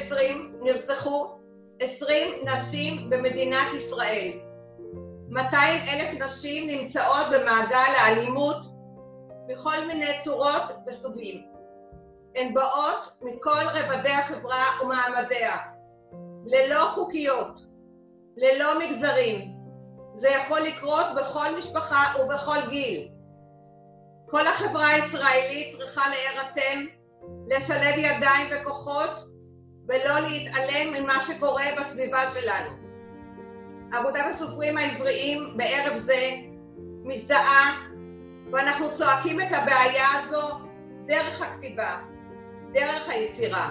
נרצחו 20 נשים במדינת ישראל. 200,000 נשים נמצאות במעגל האלימות בכל מיני צורות וסוגים. הן באות מכל רבדי החברה ומעמדיה, ללא חוקיות, ללא מגזרים. זה יכול לקרות בכל משפחה ובכל גיל. כל החברה הישראלית צריכה להירתם, לשלב ידיים וכוחות, ולא להתעלם ממה שקורה בסביבה שלנו. אגודת הסופרים העבריים בערב זה מזדהה, ואנחנו צועקים את הבעיה הזו דרך הכתיבה, דרך היצירה.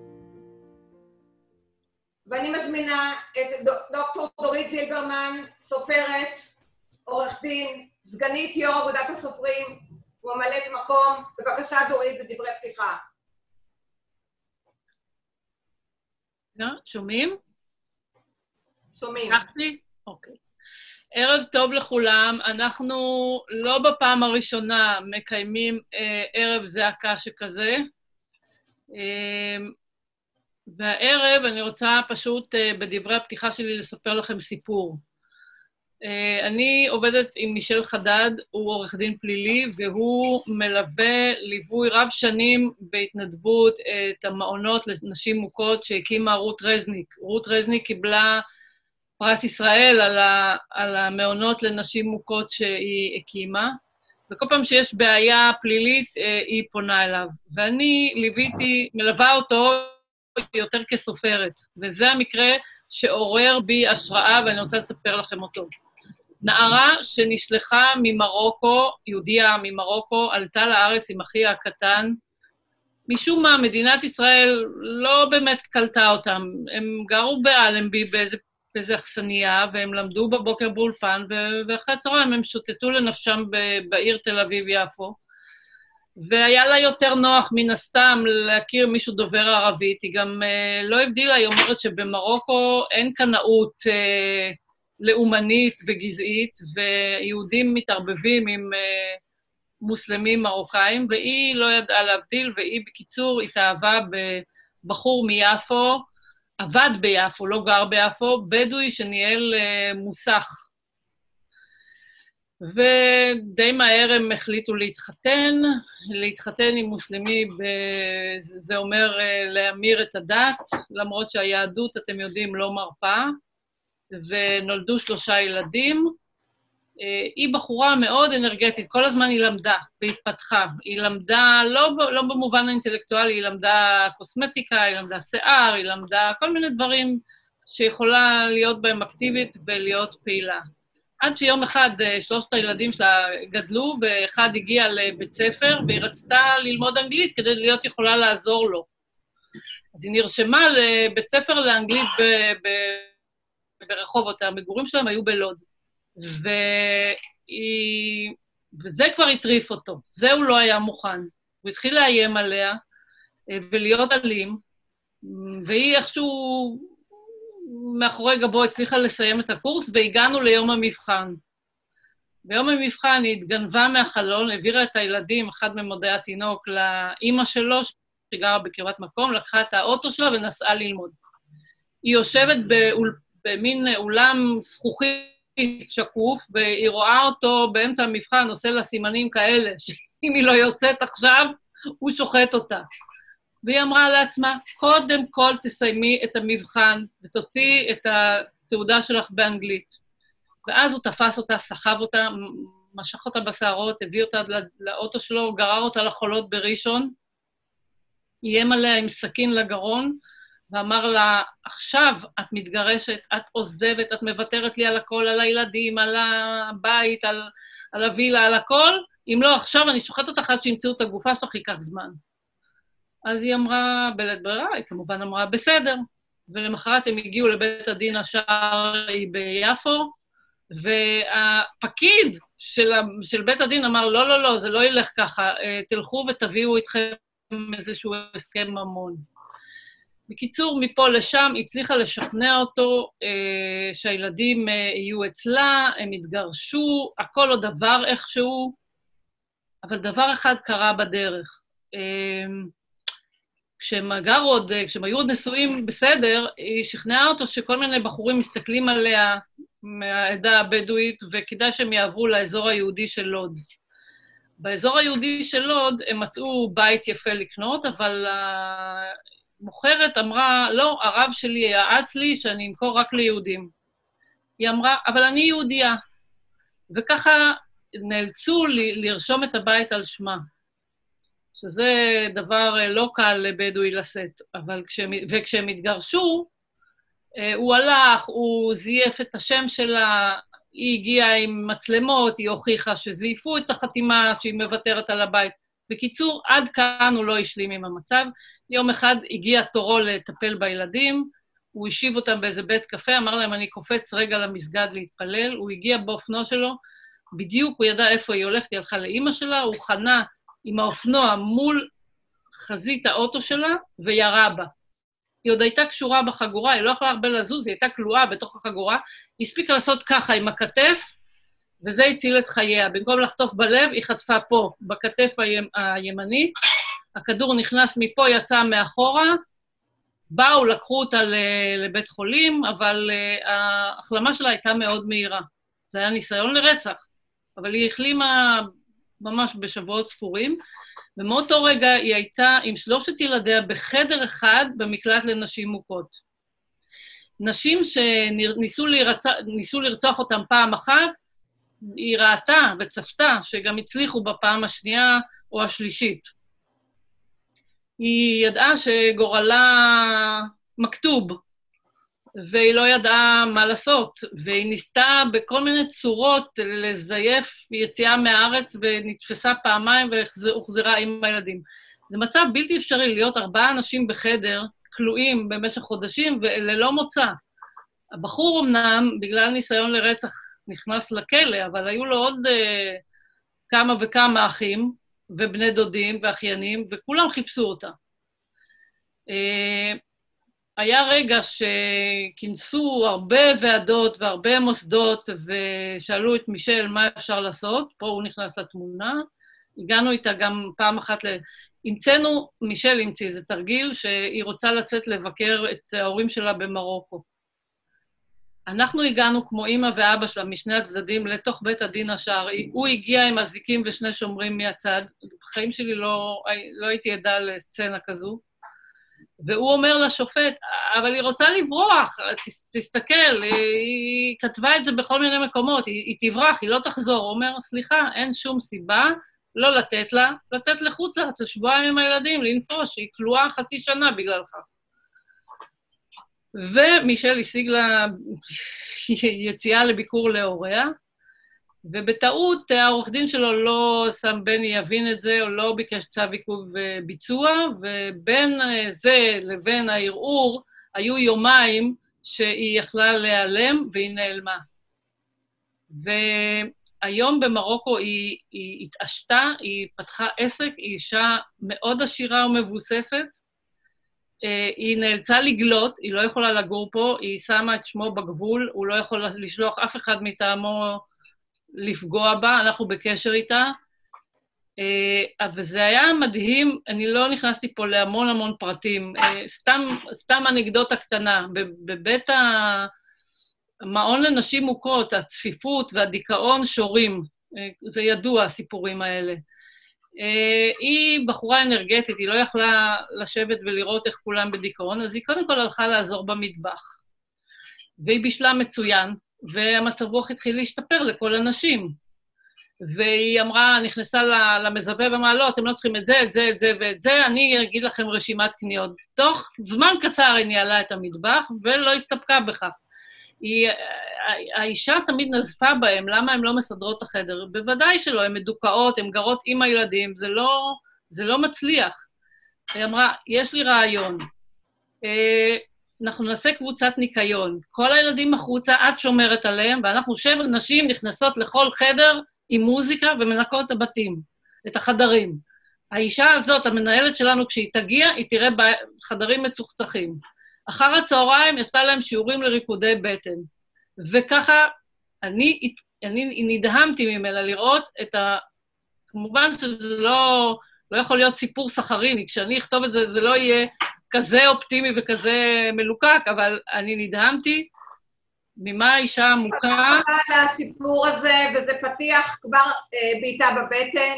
ואני מזמינה את דוקטור דורית זילברמן, סופרת, עורך דין, סגנית יו"ר אגודת הסופרים וממלאת מקום. בבקשה דורית, בדברי פתיחה. שומעים? שומעים. אוקיי. ערב טוב לכולם. אנחנו לא בפעם הראשונה מקיימים ערב זעקה שכזה. והערב אני רוצה פשוט בדברי הפתיחה שלי לספר לכם סיפור. אני עובדת עם מישל חדד, הוא עורך דין פלילי, והוא מלווה ליווי רב שנים בהתנדבות את המעונות לנשים מוכות שהקימה רות רזניק. רות רזניק קיבלה פרס ישראל על המעונות לנשים מוכות שהיא הקימה, וכל פעם שיש בעיה פלילית היא פונה אליו. ואני מלווה אותו יותר כסופרת, וזה המקרה שעורר בי השראה, ואני רוצה לספר לכם אותו. נערה שנשלחה ממרוקו, יהודיה ממרוקו, עלתה לארץ עם אחיה הקטן. משום מה, מדינת ישראל לא באמת קלטה אותם. הם גרו באלנבי באיזה אכסניה, והם למדו בבוקר באולפן, ואחרי הצהריים הם שוטטו לנפשם בעיר תל אביב-יפו. והיה לה יותר נוח מן הסתם להכיר מישהו דובר ערבית. היא גם לא הבדילה, היא אומרת שבמרוקו אין קנאות לאומנית וגזעית, ויהודים מתערבבים עם מוסלמים מרוקאים, והיא לא ידעה להבדיל, והיא בקיצור התאהבה בבחור מיפו, עבד ביפו, לא גר ביפו, בדואי שניהל מוסך. ודי מהר הם החליטו להתחתן עם מוסלמי, זה אומר להמיר את הדת, למרות שהיהדות, אתם יודעים, לא מרפה, ונולדו 3 ילדים. היא בחורה מאוד אנרגטית, כל הזמן היא למדה והתפתחה. היא למדה, לא במובן האינטלקטואלי, היא למדה קוסמטיקה, היא למדה שיער, היא למדה כל מיני דברים שיכולה להיות בהם אקטיבית ולהיות פעילה. עד שיום אחד 3 הילדים שלה גדלו, ואחד הגיע לבית ספר, והיא רצתה ללמוד אנגלית כדי להיות יכולה לעזור לו. אז היא נרשמה לבית ספר לאנגלית ברחובות, המגורים שלהם היו בלוד. וזה כבר הטריף אותו, זה הוא לא היה מוכן. הוא התחיל לאיים עליה ולהיות אלים, והיא איכשהו מאחורי גבו הצליחה לסיים את הקורס, והגענו ליום המבחן. ביום המבחן היא התגנבה מהחלון, העבירה את הילדים, אחד ממודעי התינוק, לאמא שלו, שגרה בקרבת מקום, לקחה את האוטו שלה ונסעה ללמוד. היא יושבת במין אולם זכוכית שקוף, והיא רואה אותו באמצע המבחן, עושה לה סימנים כאלה, שאם היא לא יוצאת עכשיו, הוא שוחט אותה. והיא אמרה לעצמה, קודם כל תסיימי את המבחן, ותוציאי את התעודה שלך באנגלית. ואז הוא תפס אותה, סחב אותה, משך אותה בשערות, הביא אותה לאוטו שלו, גרר אותה לחולות בראשון, איים עליה עם סכין לגרון, ואמר לה, עכשיו את מתגרשת, את עוזבת, את מוותרת לי על הכל, על הילדים, על הבית, על הווילה, על הכל, אם לא עכשיו אני שוחט אותך עד שימצאו את הגופה שלך, ייקח זמן. אז היא אמרה, בלית ברירה, היא כמובן אמרה, בסדר. ולמחרת הם הגיעו לבית הדין השרעי ביפו, והפקיד של בית הדין אמר, לא, לא, לא, זה לא ילך ככה, תלכו ותביאו איתכם איזשהו הסכם ממון. בקיצור, מפה לשם הצליחה לשכנע אותו שהילדים יהיו אצלה, הם התגרשו, הכל עוד דבר איכשהו, אבל דבר אחד קרה בדרך. כשהם היו עוד נשואים בסדר, היא שכנעה אותו שכל מיני בחורים מסתכלים עליה מהעדה הבדואית, וכדאי שהם יעברו לאזור היהודי של לוד. באזור היהודי של לוד הם מצאו בית יפה לקנות, אבל המוכרת אמרה, לא, הרב שלי יעץ לי שאני אמכור רק ליהודים. היא אמרה, אבל אני יהודייה. וככה נאלצו לרשום את הבית על שמה. שזה דבר לא קל לבדואי לשאת. וכשהם התגרשו, הוא הלך, הוא זייף את השם שלה, היא הגיעה עם מצלמות, היא הוכיחה שזייפו את החתימה שהיא מוותרת על הבית. בקיצור, עד כאן הוא לא השלים עם המצב. יום אחד הגיע תורו לטפל בילדים, הוא השיב אותם באיזה בית קפה, אמר להם, אני קופץ רגע למסגד להתפלל, הוא הגיע באופנוע שלו, בדיוק הוא ידע איפה היא הולכת, היא הלכה לאמא שלה, הוא חנה עם האופנוע מול חזית האוטו שלה, וירה בה. היא עוד הייתה קשורה בחגורה, היא לא יכולה הרבה לזוז, היא הייתה כלואה בתוך החגורה, היא הספיקה לעשות ככה עם הכתף, וזה הציל את חייה. במקום לחטוף בלב, היא חטפה פה, בכתף הימנית, הכדור נכנס מפה, יצא מאחורה, באו, לקחו אותה לבית חולים, אבל ההחלמה שלה הייתה מאוד מהירה. זה היה ניסיון לרצח, אבל היא החלימה ממש בשבועות ספורים, ומאותו רגע היא הייתה עם 3 ילדיה בחדר אחד במקלט לנשים מוכות. נשים שניסו לרצוח אותם פעם אחת, היא ראתה וצפתה שגם הצליחו בפעם השנייה או השלישית. היא ידעה שגורלה מכתוב, והיא לא ידעה מה לעשות, והיא ניסתה בכל מיני צורות לזייף יציאה מהארץ, ונתפסה פעמיים והוחזרה עם הילדים. זה מצב בלתי אפשרי להיות 4 אנשים בחדר, כלואים במשך חודשים, וללא מוצא. הבחור אמנם, בגלל ניסיון לרצח, נכנס לכלא, אבל היו לו עוד כמה וכמה אחים, ובני דודים ואחיינים, וכולם חיפשו אותה. היה רגע שכינסו הרבה ועדות והרבה מוסדות, ושאלו את מישל מה אפשר לעשות, פה הוא נכנס לתמונה, הגענו איתה גם פעם אחת, מישל המציא איזה תרגיל, שהיא רוצה לצאת לבקר את ההורים שלה במרוקו. אנחנו הגענו כמו אמא ואבא שלה משני הצדדים לתוך בית הדין השרעי, הוא הגיע עם אזיקים ו2 שומרים מהצד, בחיים שלי לא הייתי עדה לסצנה כזו, והוא אומר לשופט, אבל היא רוצה לברוח, תסתכל, היא כתבה את זה בכל מיני מקומות, היא תברח, היא לא תחזור. הוא אומר, סליחה, אין שום סיבה לא לתת לה, לצאת לחוץ לארץ, 2 שבועיים עם הילדים, לנפוש, היא כלואה 0.5 שנה בגללך. ומישל השיג לה יציאה לביקור להוריה, ובטעות העורך דין שלו לא שם בני יבין את זה, או לא ביקש צו עיכוב ביצוע, ובין זה לבין הערעור היו יומיים שהיא יכלה להיעלם והיא נעלמה. והיום במרוקו היא התעשתה, היא פתחה עסק, היא אישה מאוד עשירה ומבוססת, היא נאלצה לגלות, היא לא יכולה לגור פה, היא שמה את שמו בגבול, הוא לא יכול לשלוח אף אחד מטעמו לפגוע בה, אנחנו בקשר איתה, אבל זה היה מדהים, אני לא נכנסתי פה להמון פרטים, סתם אנקדוטה קטנה, בבית המעון לנשים מוכות, הצפיפות והדיכאון שורים, זה ידוע הסיפורים האלה. היא בחורה אנרגטית, היא לא יכלה לשבת ולראות איך כולם בדיכאון, אז היא קודם כל הלכה לעזור במטבח. והיא בישלה מצוין, והמצב רוח התחיל להשתפר לכל הנשים. והיא אמרה, נכנסה למזווה ואמרה, לא, אתם לא צריכים את זה, את זה, את זה ואת זה, אני אגיד לכם רשימת קניות. תוך זמן קצר היא ניהלה את המטבח, ולא הסתפקה בכך. האישה תמיד נזפה בהם, למה הם לא מסדרות את החדר? בוודאי שלא, הן מדוכאות, הן גרות עם הילדים, זה לא מצליח. היא אמרה, יש לי רעיון, אנחנו נעשה קבוצת ניקיון, כל הילדים החוצה, את שומרת עליהם, ואנחנו 7 נשים נכנסות לכל חדר עם מוזיקה ומנקות את הבתים, את החדרים. האישה הזאת, המנהלת שלנו, כשהיא תגיע, היא תראה בחדרים מצוחצחים. אחר הצהריים עשתה להם שיעורים לריקודי בטן. וככה אני נדהמתי ממנה לראות את כמובן שזה לא יכול להיות סיפור סחריני. כשאני אכתוב את זה, זה לא יהיה כזה אופטימי וכזה מלוקק, אבל אני נדהמתי ממה האישה עמוקה. תודה רבה על הסיפור הזה, וזה פתיח כבר בעיטה בבטן.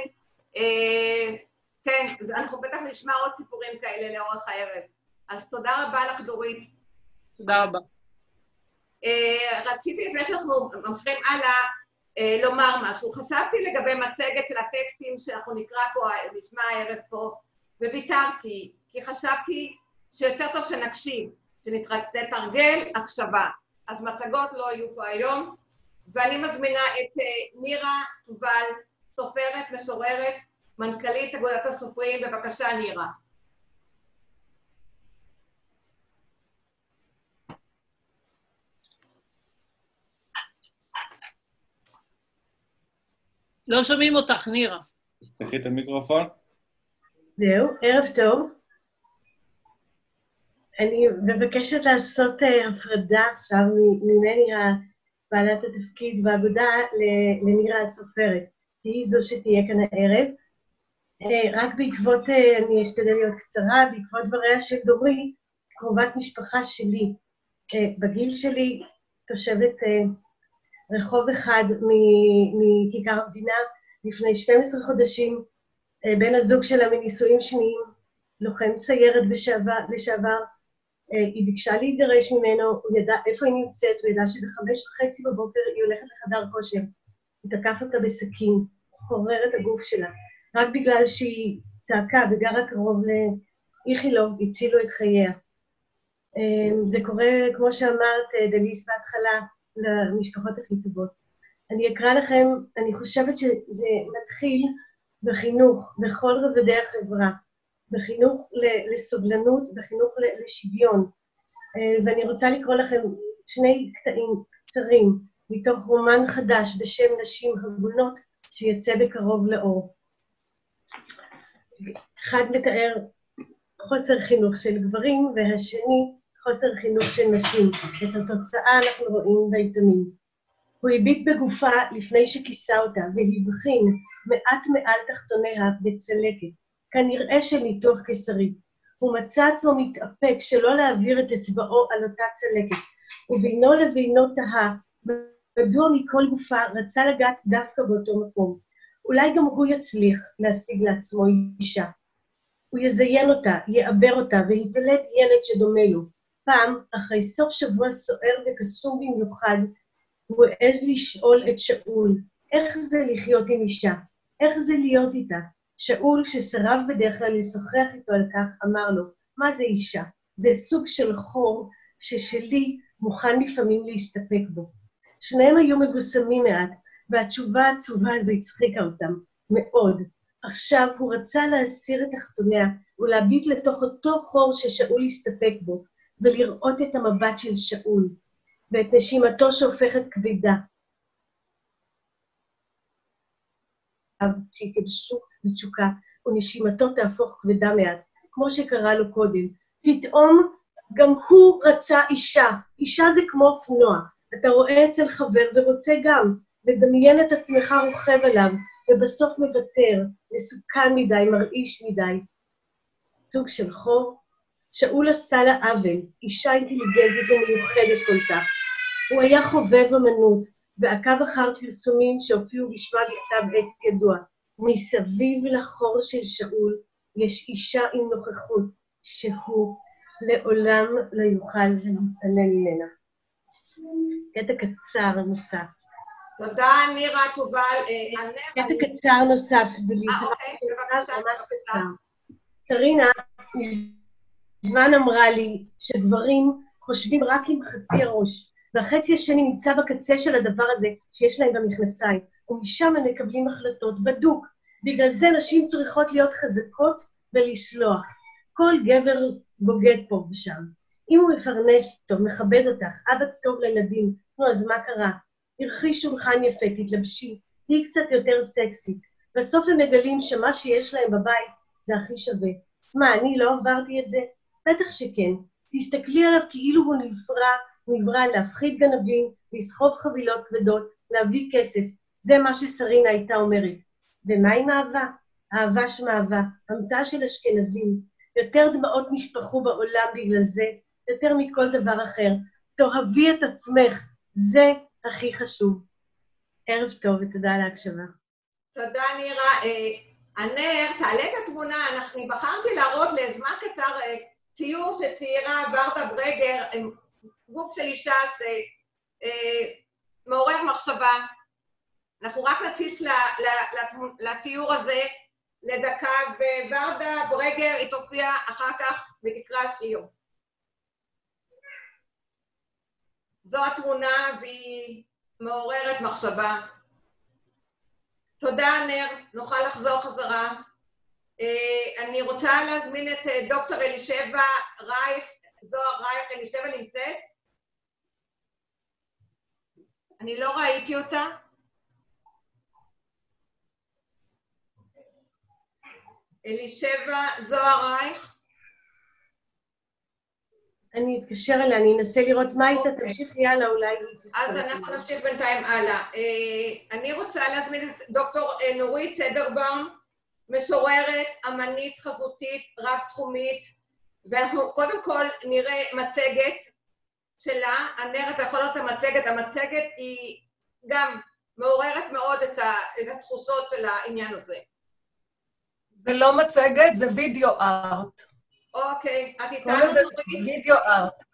כן, אנחנו בטח נשמע עוד סיפורים כאלה לאורך הערב. אז תודה רבה לך, דורית. תודה רבה. רציתי, לפני שאנחנו ממשיכים הלאה, לומר משהו. חשבתי לגבי מצגת של הטקסטים שאנחנו נקרא פה, נשמע הערב פה, וויתרתי, כי חשבתי שיותר טוב שנקשיב, שנתרגל הקשבה. אז מצגות לא יהיו פה היום, ואני מזמינה את נירה תובל, סופרת, משוררת, מנכ"לית אגודת הסופרים. בבקשה, נירה. לא שומעים אותך, נירה. תפתחי את המיקרופון. זהו, ערב טוב. אני מבקשת לעשות הפרדה עכשיו ממני בעלת התפקיד באגודה לנירה הסופרת, כי היא זו שתהיה כאן הערב. רק בעקבות, אני אשתדל להיות קצרה, בעקבות דבריה של דורי, קרובת משפחה שלי, בגיל שלי, תושבת רחוב אחד מכיכר המדינה, לפני 12 חודשים, בן הזוג שלה מנישואים שניים, לוחם סיירת לשעבר, היא ביקשה להתגרש ממנו, הוא ידע איפה היא נמצאת, הוא ידע שב5:30 בבוקר היא הולכת לחדר כושר, הוא תקף אותה בסכין, חורר את הגוף שלה, רק בגלל שהיא צעקה וגרה קרוב לאיכילוב, הצילו את חייה. זה קורה, כמו שאמרת, דליס בהתחלה, למשפחות הכי טובות. אני אקרא לכם, אני חושבת שזה מתחיל בחינוך, בכל רבדי החברה, בחינוך לסובלנות, בחינוך לשוויון. ואני רוצה לקרוא לכם שני קטעים קצרים, מתוך רומן חדש בשם נשים הגונות, שיצא בקרוב לאור. אחד מתאר חוסר חינוך של גברים, והשני חוסר חינוך של נשים. את התוצאה אנחנו רואים בעיתונים. הוא הביט בגופה לפני שכיסה אותה, והבחין מעט מעל תחתוניה בצלקת, כנראה של ניתוח קיסרי. הוא מצא עצמו מתאפק שלא להעביר את אצבעו על אותה צלקת, ובינו לבינו תהה, מדוע מכל גופה רצה לגעת דווקא באותו מקום. אולי גם הוא יצליח להשיג לעצמו אישה. הוא יזיין אותה, יעבר אותה, ויתלד ילד שדומה לו. פעם, אחרי סוף שבוע סוער וקסום במיוחד, הוא העז לשאול את שאול, איך זה לחיות עם אישה? איך זה להיות איתה? שאול, שסרב בדרך כלל לשוחח איתו על כך, אמר לו, מה זה אישה? זה סוג של חור ששלי מוכן לפעמים להסתפק בו. שניהם היו מבוסמים מעט, והתשובה העצובה הזו הצחיקה אותם, מאוד. עכשיו הוא רצה להסיר את תחתוניה ולהביט לתוך אותו חור ששאול הסתפק בו, ולראות את המבט של שאול, ואת נשימתו שהופכת כבדה. שהתייבשו בתשוקה, ונשימתו תהפוך כבדה מעט, כמו שקרה לו קודם. פתאום גם הוא רצה אישה. אישה זה כמו אופנוע. אתה רואה אצל חבר ורוצה גם, ודמיין את עצמך רוכב עליו, ובסוף מוותר, מסוכן מדי, מרעיש מדי. סוג של חור. שאול עשה לה עוול, אישה אינטליגנטית ומיוחדת כל כך. הוא היה חובב אמנות, ועקב אחר פרסומים שהופיעו בשמה בכתב עת ידוע. מסביב לחור של שאול יש אישה עם נוכחות, שהוא לעולם לא יוכל להתעלם ממנה. קטע קצר נוסף. תודה, נירה תובל. קטע קצר נוסף, אוקיי, בבקשה. ממש קצר. סרינה מזמן אמרה לי שדברים חושבים רק עם חצי הראש, והחצי השני נמצא בקצה של הדבר הזה שיש להם במכנסיים, ומשם הם מקבלים החלטות בדוק. בגלל זה נשים צריכות להיות חזקות ולסלוח. כל גבר בוגד פה ושם. אם הוא מפרנס טוב, מכבד אותך, אבא טוב לילדים, נו, אז מה קרה? ערכי שולחן יפה, תתלבשי, היא קצת יותר סקסית. בסוף הם מגלים שמה שיש להם בבית זה הכי שווה. מה, אני לא עברתי את זה? בטח שכן. תסתכלי עליו כאילו הוא נברא להפחיד גנבים, לסחוב חבילות כבדות, להביא כסף. זה מה שסרינה הייתה אומרת. ומה עם אהבה? אהבה שמאהבה, המצאה של אשכנזים, יותר דמעות נשפכו בעולם בגלל זה, יותר מכל דבר אחר. תאהבי את עצמך, זה הכי חשוב. ערב טוב ותודה על ההקשבה. תודה נירה. הנר, תעלה את התמונה, אני בחרתי להראות לזמן קצר ציור שציירה ורדה ברגר, גוף של אישה שמעורר מחשבה. אנחנו רק נציץ לציור הזה לדקה, וורדה ברגר היא תופיע אחר כך ותקרא שיר. זו התמונה והיא מעוררת מחשבה. תודה נר, נוכל לחזור חזרה. אני רוצה להזמין את דוקטור אלישבע רייך, זוהר רייך, אלישבע נמצאת? אני לא ראיתי אותה. אלישבע זוהר רייך. אני אתקשר אליה, אני אנסה לראות מה הייתה, תמשיכי הלאה אולי. אז אנחנו נמשיך בינתיים הלאה. אני רוצה להזמין את דוקטור נורית סדרבאום, משוררת, אמנית, חזותית, רב-תחומית, ואנחנו קודם כל נראה מצגת שלה. הנר, אתה יכול לראות את המצגת, המצגת היא גם מעוררת מאוד את התחושות של העניין הזה. זה לא מצגת, זה וידאו ארט. אוקיי, את איתנו נורית? וידאו ארט.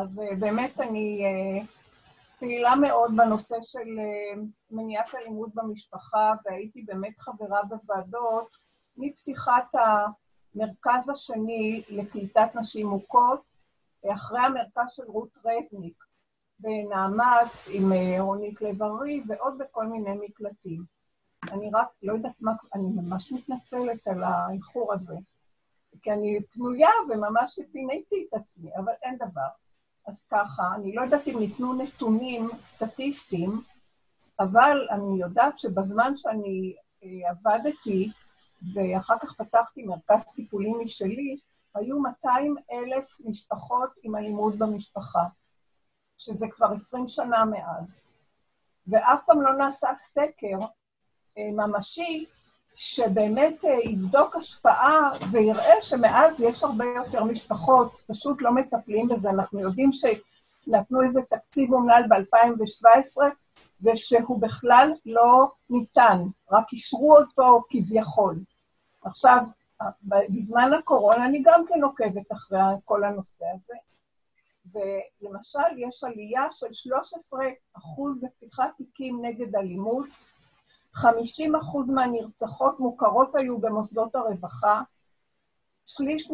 אז באמת אני פעילה מאוד בנושא של מניעת אלימות במשפחה, והייתי באמת חברה בוועדות מפתיחת המרכז השני לקליטת נשים מוכות, אחרי המרכז של רות רזניק, בנעמת עם רונית לב-ארי ועוד בכל מיני מקלטים. אני רק לא יודעת מה, אני ממש מתנצלת על האיחור הזה, כי אני פנויה וממש פיניתי את עצמי, אבל אין דבר. אז ככה, אני לא יודעת אם ניתנו נתונים סטטיסטיים, אבל אני יודעת שבזמן שאני עבדתי, ואחר כך פתחתי מרכז טיפולי משלי, היו 200,000 משפחות עם אלימות במשפחה, שזה כבר 20 שנה מאז. ואף פעם לא נעשה סקר ממשי, שבאמת יבדוק השפעה ויראה שמאז יש הרבה יותר משפחות, פשוט לא מטפלים בזה. אנחנו יודעים שנתנו איזה תקציב אומלל ב-2017, ושהוא בכלל לא ניתן, רק אישרו אותו כביכול. עכשיו, בזמן הקורונה אני גם כן עוקבת אחרי כל הנושא הזה, ולמשל יש עלייה של 13% בפתיחת תיקים נגד אלימות, 50% מהנרצחות מוכרות היו במוסדות הרווחה, שליש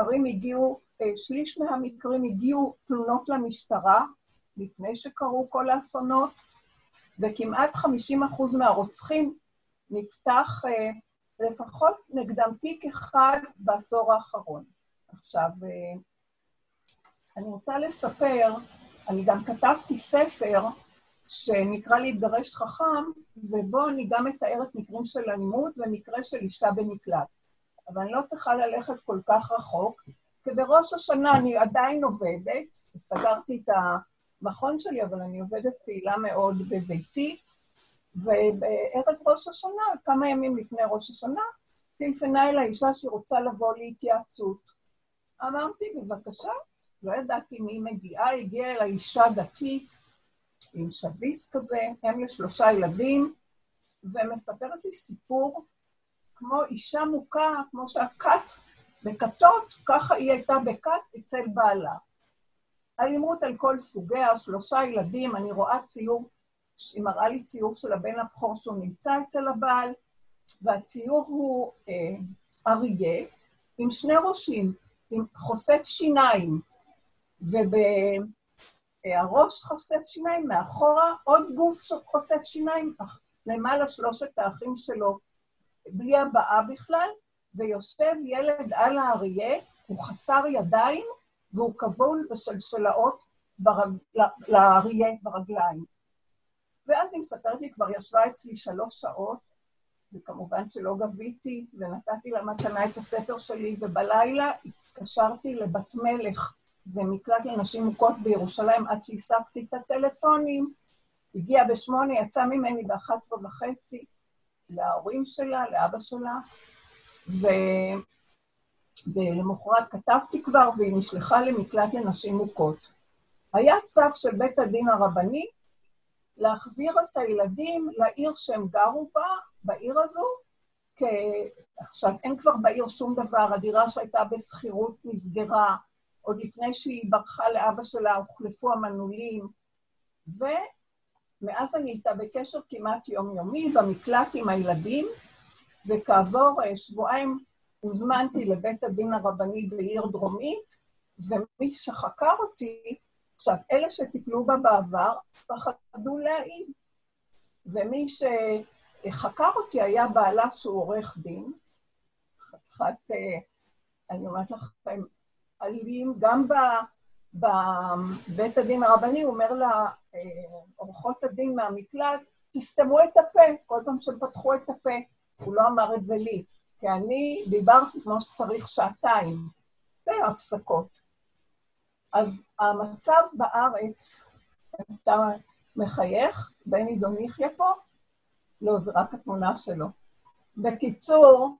מהמקרים הגיעו תלונות למשטרה, לפני שקרו כל האסונות, וכמעט 50% מהרוצחים נפתח לפחות נגדם תיק אחד בעשור האחרון. עכשיו, אני רוצה לספר, אני גם כתבתי ספר, שנקרא להתגרש חכם, ובו אני גם מתארת מקרים של אלימות ומקרה של אישה במקלט. אבל אני לא צריכה ללכת כל כך רחוק, כי בראש השנה אני עדיין עובדת, סגרתי את המכון שלי, אבל אני עובדת פעילה מאוד בביתי, ובערב ראש השנה, כמה ימים לפני ראש השנה, טלפנה אל האישה שהיא רוצה לבוא להתייעצות. אמרתי, בבקשה, לא ידעתי מי מגיעה, הגיעה אל האישה דתית, עם שביס כזה, הם יש 3 ילדים, ומספרת לי סיפור כמו אישה מוכה, כמו שהכת בכתות, ככה היא הייתה בכת אצל בעלה. אלימות על כל סוגיה, 3 ילדים, אני רואה ציור, היא מראה לי ציור של הבן הבכור שהוא נמצא אצל הבעל, והציור הוא אריה עם 2 ראשים, עם חושף שיניים, הראש חושף שיניים, מאחורה עוד גוף חושף שיניים, למעלה 3 האחים שלו, בלי הבאה בכלל, ויושב ילד על האריה, הוא חסר ידיים, והוא כבול בשלשלאות לאריה ברגליים. ואז היא מספרת לי, כבר ישבה אצלי 3 שעות, וכמובן שלא גביתי, ונתתי לה מתנה את הספר שלי, ובלילה התקשרתי לבת מלך, זה מקלט לנשים מוכות בירושלים, עד שהסקתי את הטלפונים, הגיעה ב8, יצא ממני ב11:30, להורים שלה, לאבא שלה, ולמחרת כתבתי כבר, והיא נשלחה למקלט לנשים מוכות. היה צו של בית הדין הרבני, להחזיר את הילדים לעיר שהם גרו בה, בעיר הזו, כי עכשיו אין כבר בעיר שום דבר, הדירה שהייתה בסחירות נסגרה, עוד לפני שהיא ברחה לאבא שלה, הוחלפו המנעולים, ומאז אני איתה בקשר כמעט יומיומי, במקלט עם הילדים, וכעבור 2 שבועות הוזמנתי לבית הדין הרבני בעיר דרומית, ומי שחקר אותי, עכשיו, אלה שטיפלו בה בעבר, פחדו להעיד, ומי שחקר אותי היה בעלה שהוא עורך דין, אני אומרת לכם, אלים, גם בבית הדין הרבני, הוא אומר לעורכות הדין מהמקלט, תסתמו את הפה, כל פעם שפתחו את הפה, הוא לא אמר את זה לי, כי אני דיברתי כמו שצריך 2 בהפסקות. אז המצב בארץ, אתה מחייך, בני דומיחיה פה, לא, זה רק התמונה שלו. בקיצור,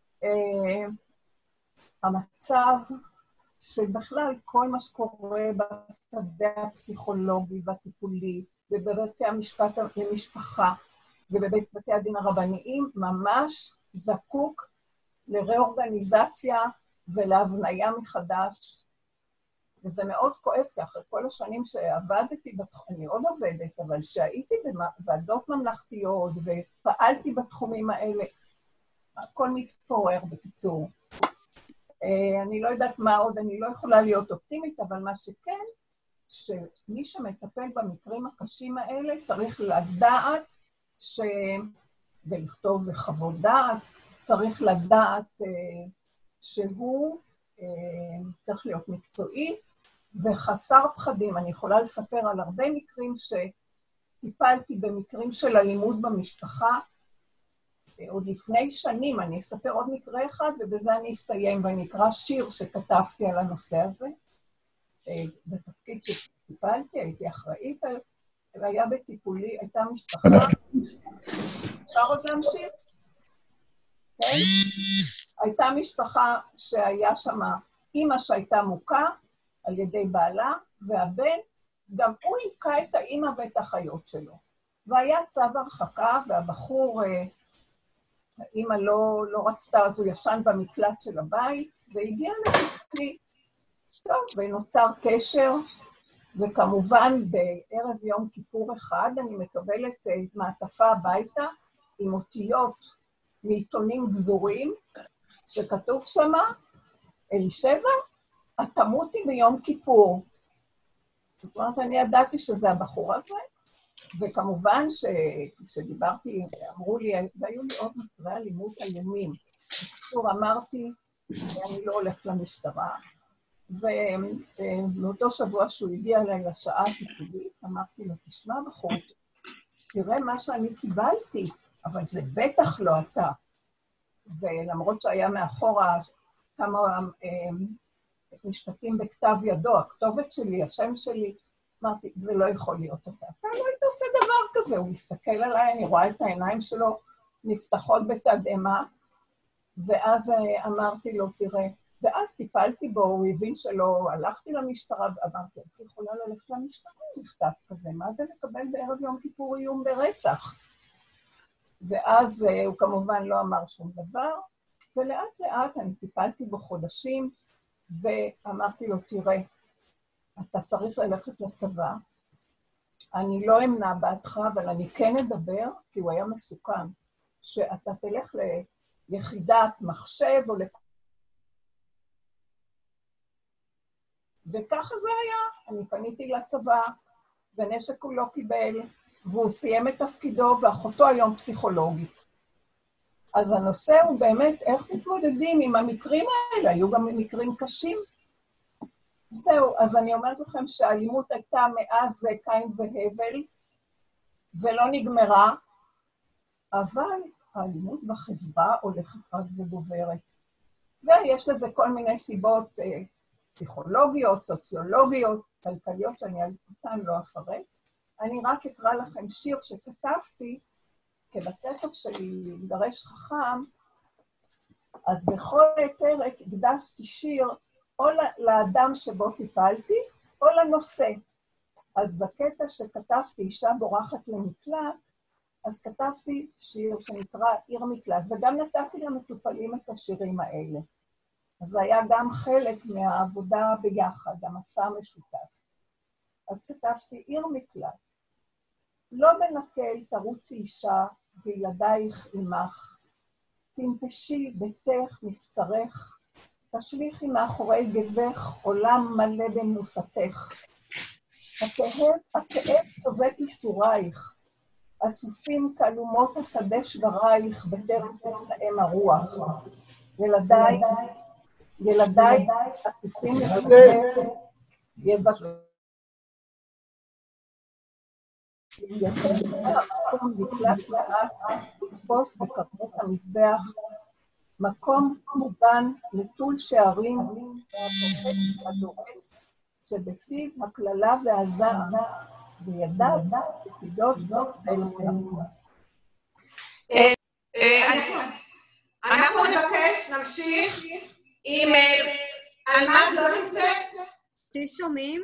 המצב שבכלל כל מה שקורה בשדה הפסיכולוגי והטיפולי, ובבתי המשפט למשפחה, ובבתי הדין הרבניים, ממש זקוק לראורגניזציה ולהבניה מחדש. וזה מאוד כואב, כי אחרי כל השנים שעבדתי, אני עוד עובדת, אבל שהייתי בוועדות ממלכתיות ופעלתי בתחומים האלה, הכל מתפורר בקיצור. אני לא יודעת מה עוד, אני לא יכולה להיות אופטימית, אבל מה שכן, שמי שמטפל במקרים הקשים האלה צריך לדעת ולכתוב בחוות דעת, צריך לדעת שהוא צריך להיות מקצועי וחסר פחדים. אני יכולה לספר על הרבה מקרים שטיפלתי במקרים של אלימות במשפחה, עוד לפני שנים. אני אספר עוד מקרה אחד ובזה אני אסיים, ואני אקרא שיר שכתבתי על הנושא הזה. בתפקיד שטיפלתי, הייתי אחראית, והיה בטיפולי, הייתה משפחה. אפשר עוד להמשיך? כן? הייתה משפחה שהיה שם אימא שהייתה מוכה על ידי בעלה, והבן, גם הוא היקה את האימא ואת החיות שלו. והיה צו הרחקה, והבחור, האימא לא רצתה, אז הוא ישן במקלט של הבית, והגיע לטיפולי. טוב, ונוצר קשר, וכמובן בערב יום כיפור אחד אני מקבלת מעטפה הביתה עם אותיות מעיתונים גזורים, שכתוב שמה, אלישבע, את תמותי ביום כיפור. זאת אומרת, אני ידעתי שזה הבחור הזה, וכמובן שכשדיברתי, אמרו לי, והיו לי עוד מקרי אלימות איומים. בקיצור, אמרתי, אני לא הולך למשטרה, ומאותו שבוע שהוא הגיע אליי לשעה הטיפולית, אמרתי לו, תשמע בחור, תראה מה שאני קיבלתי, אבל זה בטח לא אתה. ולמרות שהיה מאחורה כמה משפטים בכתב ידו, הכתובת שלי, השם שלי, אמרתי, זה לא יכול להיות אתה. אתה לא היית עושה דבר כזה, הוא מסתכל עליי, אני רואה את העיניים שלו נפתחות בתדהמה, ואז אמרתי לו, תראה, ואז טיפלתי בו, הוא הבין שלא, הלכתי למשטרה, ואמרתי, אני יכולה ללכת למשטרה, מכתב כזה, מה זה לקבל בערב יום כיפור איום ברצח? ואז הוא כמובן לא אמר שום דבר, ולאט לאט אני טיפלתי בו חודשים, ואמרתי לו, תראה, אתה צריך ללכת לצבא, אני לא אמנע בעדך, אבל אני כן אדבר, כי הוא היה מסוכן, שאתה תלך ליחידת מחשב או וככה זה היה, אני פניתי לצבא, ונשק הוא לא קיבל, והוא סיים את תפקידו, ואחותו היום פסיכולוגית. אז הנושא הוא באמת איך מתמודדים עם המקרים האלה, היו גם מקרים קשים. זהו, אז אני אומרת לכם שהאלימות הייתה מאז קין והבל, ולא נגמרה, אבל האלימות בחברה הולכת רק וגוברת. ויש לזה כל מיני סיבות פסיכולוגיות, סוציולוגיות, כלכליות, שאני על אותן לא אפרט. אני רק אקרא לכם שיר שכתבתי, כי בספר שלי, גרש חכם, אז בכל פרק הקדשתי שיר או לאדם שבו טיפלתי, או לנושא. אז בקטע שכתבתי אישה בורחת למקלט, אז כתבתי שיר שנקרא עיר מקלט, וגם נתתי למטופלים את השירים האלה. אז זה היה גם חלק מהעבודה ביחד, המסע המשותף. אז כתבתי עיר מקלט. לא בנקל תרוצי אישה וילדייך עמך, תנפשי ביתך מבצרך, תשליכי מאחורי גבך עולם מלא במנוסתך. הכאב צובט ייסורייך, אסופים כאלומות השדה שברייך בטרם תסיים הרוח. ילדיי אסופים לבטר, יבטר. מקום נקלט לאט, לתפוס בקרבות המזבח, מקום מוגן נטול שערים, והפוחד הדורס, שבפיו הכללה והזעם, וידיו תפידות אל מלאכות. אנחנו נמשיך עם אלמז לא נמצאת. שומעים?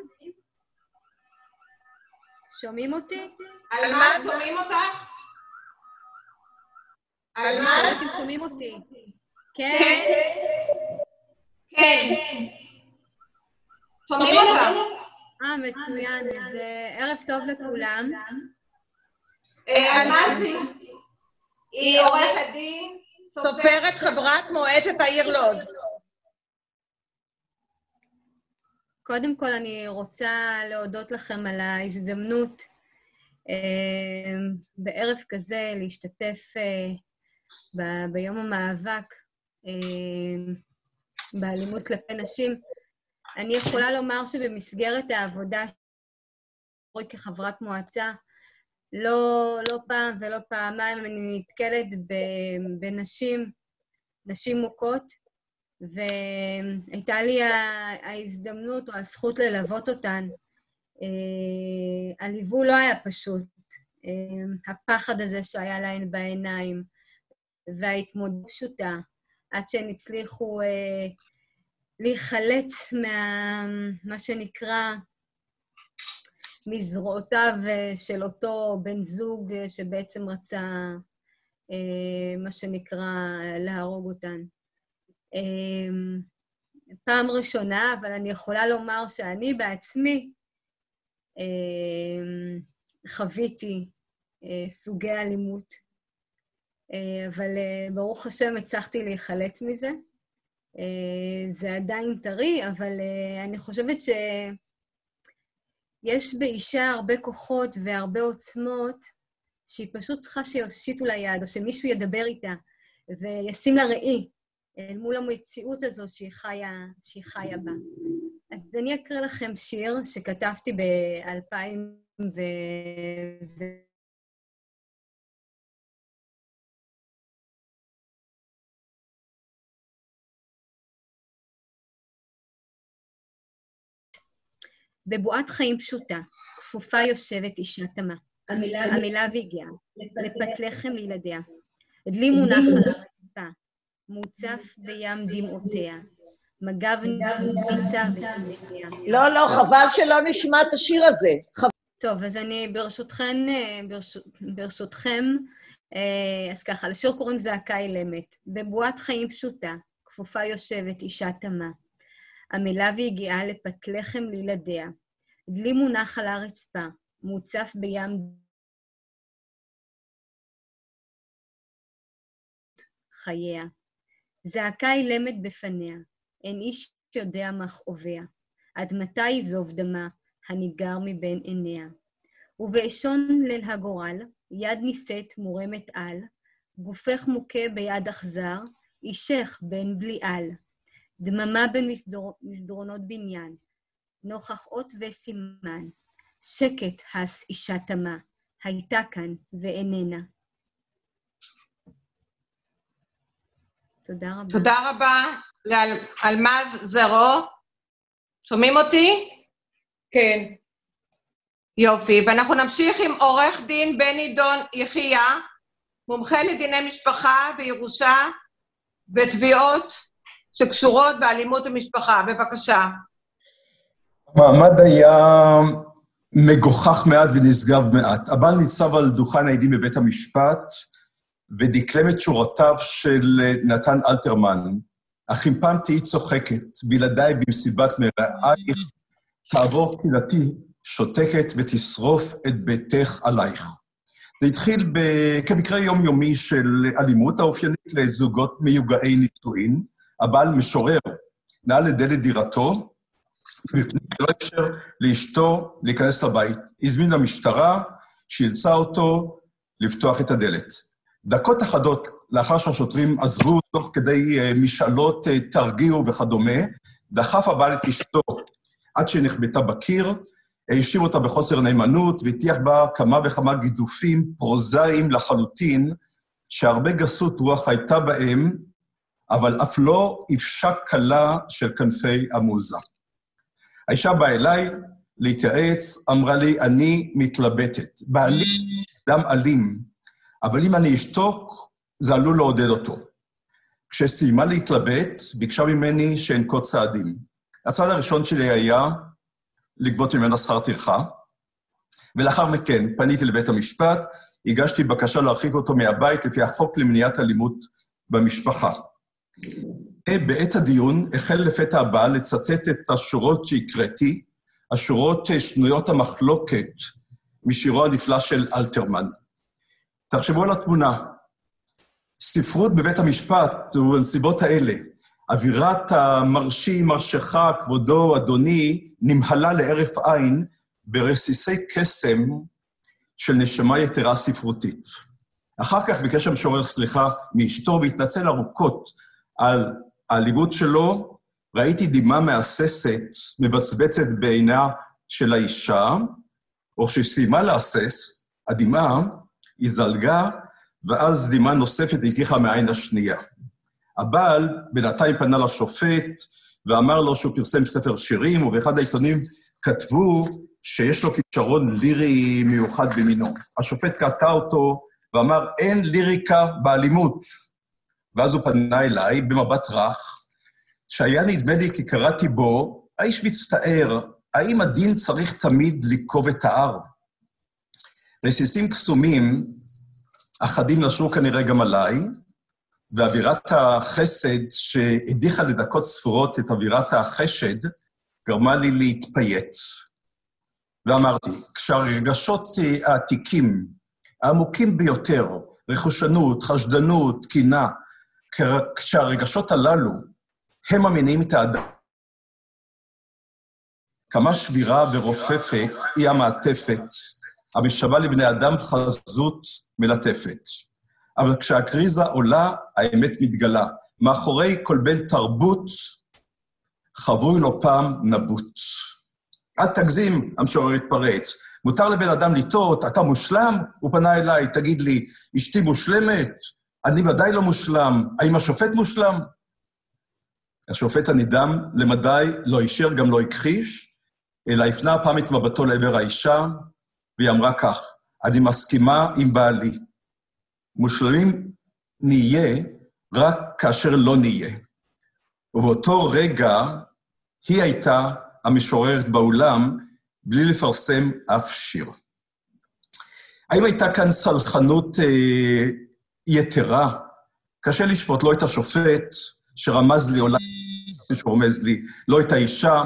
שומעים אותי? אלמז, שומעים אותך? אלמז? אתם שומעים אותי? כן? כן. שומעים אותה. מצוין. אז ערב טוב לכולם. אלמזי, היא עורכת דין, סופרת, חברת מועצת העיר לוד. קודם כל אני רוצה להודות לכם על ההזדמנות בערב כזה להשתתף ביום המאבק באלימות כלפי נשים. אני יכולה לומר שבמסגרת העבודה שלי כחברת מועצה, לא פעם ולא פעמיים אני נתקלת נשים מוכות, והייתה לי ההזדמנות או הזכות ללוות אותן. הליווי לא היה פשוט. הפחד הזה שהיה להן בעיניים, וההתמודדות פשוטה, עד שהן הצליחו להיחלץ מה שנקרא מזרועותיו של אותו בן זוג שבעצם רצה מה שנקרא להרוג אותן. פעם ראשונה, אבל אני יכולה לומר שאני בעצמי חוויתי סוגי אלימות, אבל ברוך השם הצלחתי להיחלץ מזה. זה עדיין טרי, אבל אני חושבת שיש באישה הרבה כוחות והרבה עוצמות, שהיא פשוט צריכה שיושיטו לה יד, או שמישהו ידבר איתה, וישים לה ראי אל מול המציאות הזו שהיא חיה בה. אז אני אקריא לכם שיר שכתבתי ב-2000 בבועת חיים פשוטה, כפופה יושבת אישה תמה. המילה והגיעה, לפת לחם לילדיה. דלי מונח על הרצפה, מוצף בים דמעותיה. מגב ניצב ותמתיה. לא, חבל שלא נשמע את השיר הזה. טוב, אז אני ברשותכם, אז ככה, לשיר קוראים זעקה אילמת. בבועת חיים פשוטה, כפופה יושבת אישה תמה. המילה והגיעה לפת לחם לילדיה. דלי מונח על הרצפה, מוצף בים חייה. זעקה אילמת בפניה, אין איש יודע מכאוביה. עד מתי יזוב דמה, הניגר מבין עיניה. ובאשון ליל הגורל, יד נישאת מורמת על, גופך מוכה ביד אכזר, אישך בן בליעל. דממה במסדרונות בניין, נוכח אות וסימן, שקט הס אישה תמה, הייתה כאן ואיננה. תודה רבה. תודה רבה לאלמז זרו. שומעים אותי? כן. יופי, ואנחנו נמשיך עם עורך דין בני דון יחיה, מומחה לדיני משפחה וירושה ותביעות שקשורות באלימות במשפחה. בבקשה. המעמד היה מגוחך מעט ונשגב מעט. הבעל ניצב על דוכן העדים בבית המשפט, ודקלם את שורותיו של נתן אלתרמן. אך אם פעם תהי צוחקת, בלעדיי במסיבת מרעייך, תעבור קהילתי שותקת ותשרוף את ביתך עלייך. זה התחיל כמקרה יומיומי של אלימות האופיינית לזוגות מיוגעי נישואין. הבעל משורר נעל לדלת דירתו, ולא אפשר לאשתו להיכנס לבית. הזמין למשטרה, שאילצה אותו לפתוח את הדלת. דקות אחדות לאחר שהשוטרים עזבו תוך כדי משאלות תרגיעו וכדומה, דחף הבעל את אשתו עד שנחבטה בקיר, האשים אותה בחוסר נאמנות, והטיח בה כמה וכמה גידופים פרוזאיים לחלוטין, שהרבה גסות רוח הייתה בהם, אבל אף לא אפשה קלה של כנפי המוזה. האישה באה אליי להתייעץ, אמרה לי, אני מתלבטת. בעלי אדם אלים, אבל אם אני אשתוק, זה עלול לעודד אותו. כשסיימה להתלבט, ביקשה ממני שאנקוט צעדים. הצעד הראשון שלי היה לגבות ממנה שכר טרחה, ולאחר מכן פניתי לבית המשפט, הגשתי בקשה להרחיק אותו מהבית לפי החוק למניעת אלימות במשפחה. בעת הדיון החל לפתע הבא לצטט את השורות שהקראתי, השורות שנויות המחלוקת משירו הנפלא של אלתרמן. תחשבו על התמונה. ספרות בבית המשפט ובנסיבות האלה, אווירת המרשי, מרשך, כבודו, אדוני, נמהלה לערף עין ברסיסי קסם של נשמה יתרה ספרותית. אחר כך ביקש המשורר סליחה מאשתו והתנצל ארוכות על האלימות שלו. ראיתי דמעה מהססת, מבצבצת בעינה של האישה, או כשסיימה להסס, הדמעה היא זלגה, ואז דמעה נוספת הגיחה מהעין השנייה. הבעל בינתיים פנה לשופט, ואמר לו שהוא פרסם ספר שירים, ובאחד העיתונים כתבו שיש לו כישרון לירי מיוחד במינו. השופט קטע אותו ואמר, אין ליריקה באלימות. ואז הוא פנה אליי במבט רך, שהיה נדמה לי כי קראתי בו, האיש מצטער, האם הדין צריך תמיד לקוב את ההר? רסיסים קסומים, אחדים נשרו כנראה גם עליי, ואווירת החסד שהדיחה לדקות ספורות את אווירת החשד, גרמה לי להתפייץ. ואמרתי, כשהרגשות העתיקים, העמוקים ביותר, רכושנות, חשדנות, קינה, כשהרגשות הללו הם המניעים את האדם, כמה שבירה ורופפת היא המעטפת, המשווה לבני אדם חזות מלטפת. אבל כשהקריזה עולה, האמת מתגלה. מאחורי כל בן תרבות, חבוי לו פעם נבוט. אל תגזים, המשורר התפרץ. מותר לבן אדם לטעות, אתה מושלם? הוא פנה אליי, תגיד לי, אשתי מושלמת? אני ודאי לא מושלם. האם השופט מושלם? השופט הנדהם למדי לא אישר, גם לא הכחיש, אלא הפנה פעם את מבטו לעבר האישה, והיא אמרה כך, אני מסכימה עם בעלי. מושלמים נהיה רק כאשר לא נהיה. ובאותו רגע היא הייתה המשוררת באולם, בלי לפרסם אף שיר. האם הייתה כאן סלחנות יתרה? קשה לשפוט, לא את השופט שרמז לי, אולי שרומז לי, לא את האישה.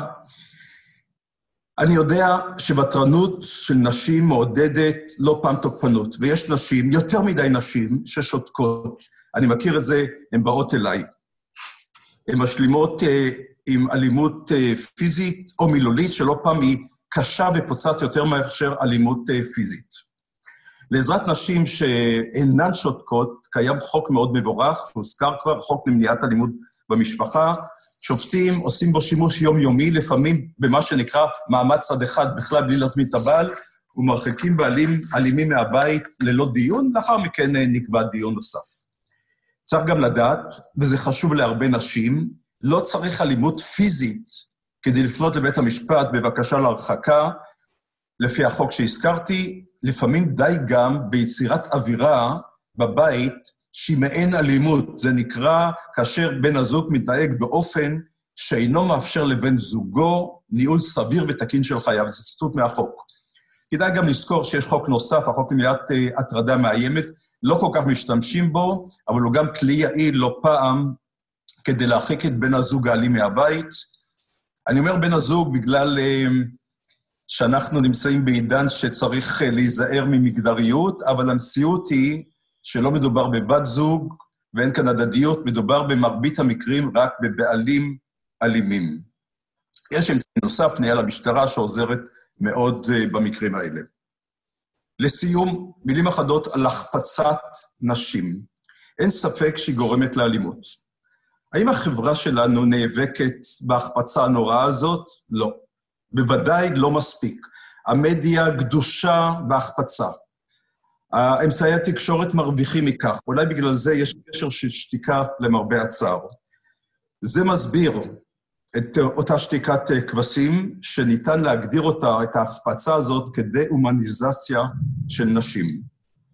אני יודע שוותרנות של נשים מעודדת לא פעם תוקפנות, ויש נשים, יותר מדי נשים, ששותקות. אני מכיר את זה, הן באות אליי. הן משלימות עם אלימות פיזית או מילולית, שלא פעם היא קשה ופוצעת יותר מאשר אלימות פיזית. לעזרת נשים שאינן שותקות, קיים חוק מאוד מבורך, שהוזכר כבר, חוק למניעת אלימות במשפחה. שופטים עושים בו שימוש יומיומי, לפעמים במה שנקרא מעמד צד אחד, בכלל בלי להזמין את הבעל, ומרחיקים בעלים אלימים מהבית ללא דיון, לאחר מכן נקבע דיון נוסף. צריך גם לדעת, וזה חשוב להרבה נשים, לא צריך אלימות פיזית כדי לפנות לבית המשפט בבקשה להרחקה, לפי החוק שהזכרתי, לפעמים די גם ביצירת אווירה בבית, שהיא מעין אלימות. זה נקרא כאשר בן הזוג מתנהג באופן שאינו מאפשר לבן זוגו ניהול סביר ותקין של חייו. זה ציטוט מהחוק. כדאי גם לזכור שיש חוק נוסף, החוק למניעת הטרדה מאיימת, לא כל כך משתמשים בו, אבל הוא גם כלי יעיל לא פעם כדי להרחיק את בן הזוג האלים מהבית. אני אומר בן הזוג בגלל שאנחנו נמצאים בעידן שצריך להיזהר ממגדריות, אבל המציאות היא שלא מדובר בבת זוג, ואין כאן הדדיות, מדובר במרבית המקרים רק בבעלים אלימים. יש אמצעי נוסף, פנייה למשטרה, שעוזרת מאוד במקרים האלה. לסיום, מילים אחדות על החפצת נשים. אין ספק שהיא גורמת לאלימות. האם החברה שלנו נאבקת בהחפצה הנוראה הזאת? לא. בוודאי לא מספיק. המדיה גדושה בהחפצה. האמצעי התקשורת מרוויחים מכך, אולי בגלל זה יש קשר של שתיקה למרבה הצער. זה מסביר את אותה שתיקת כבשים, שניתן להגדיר אותה, את ההחפצה הזאת, כדה-הומניזציה של נשים.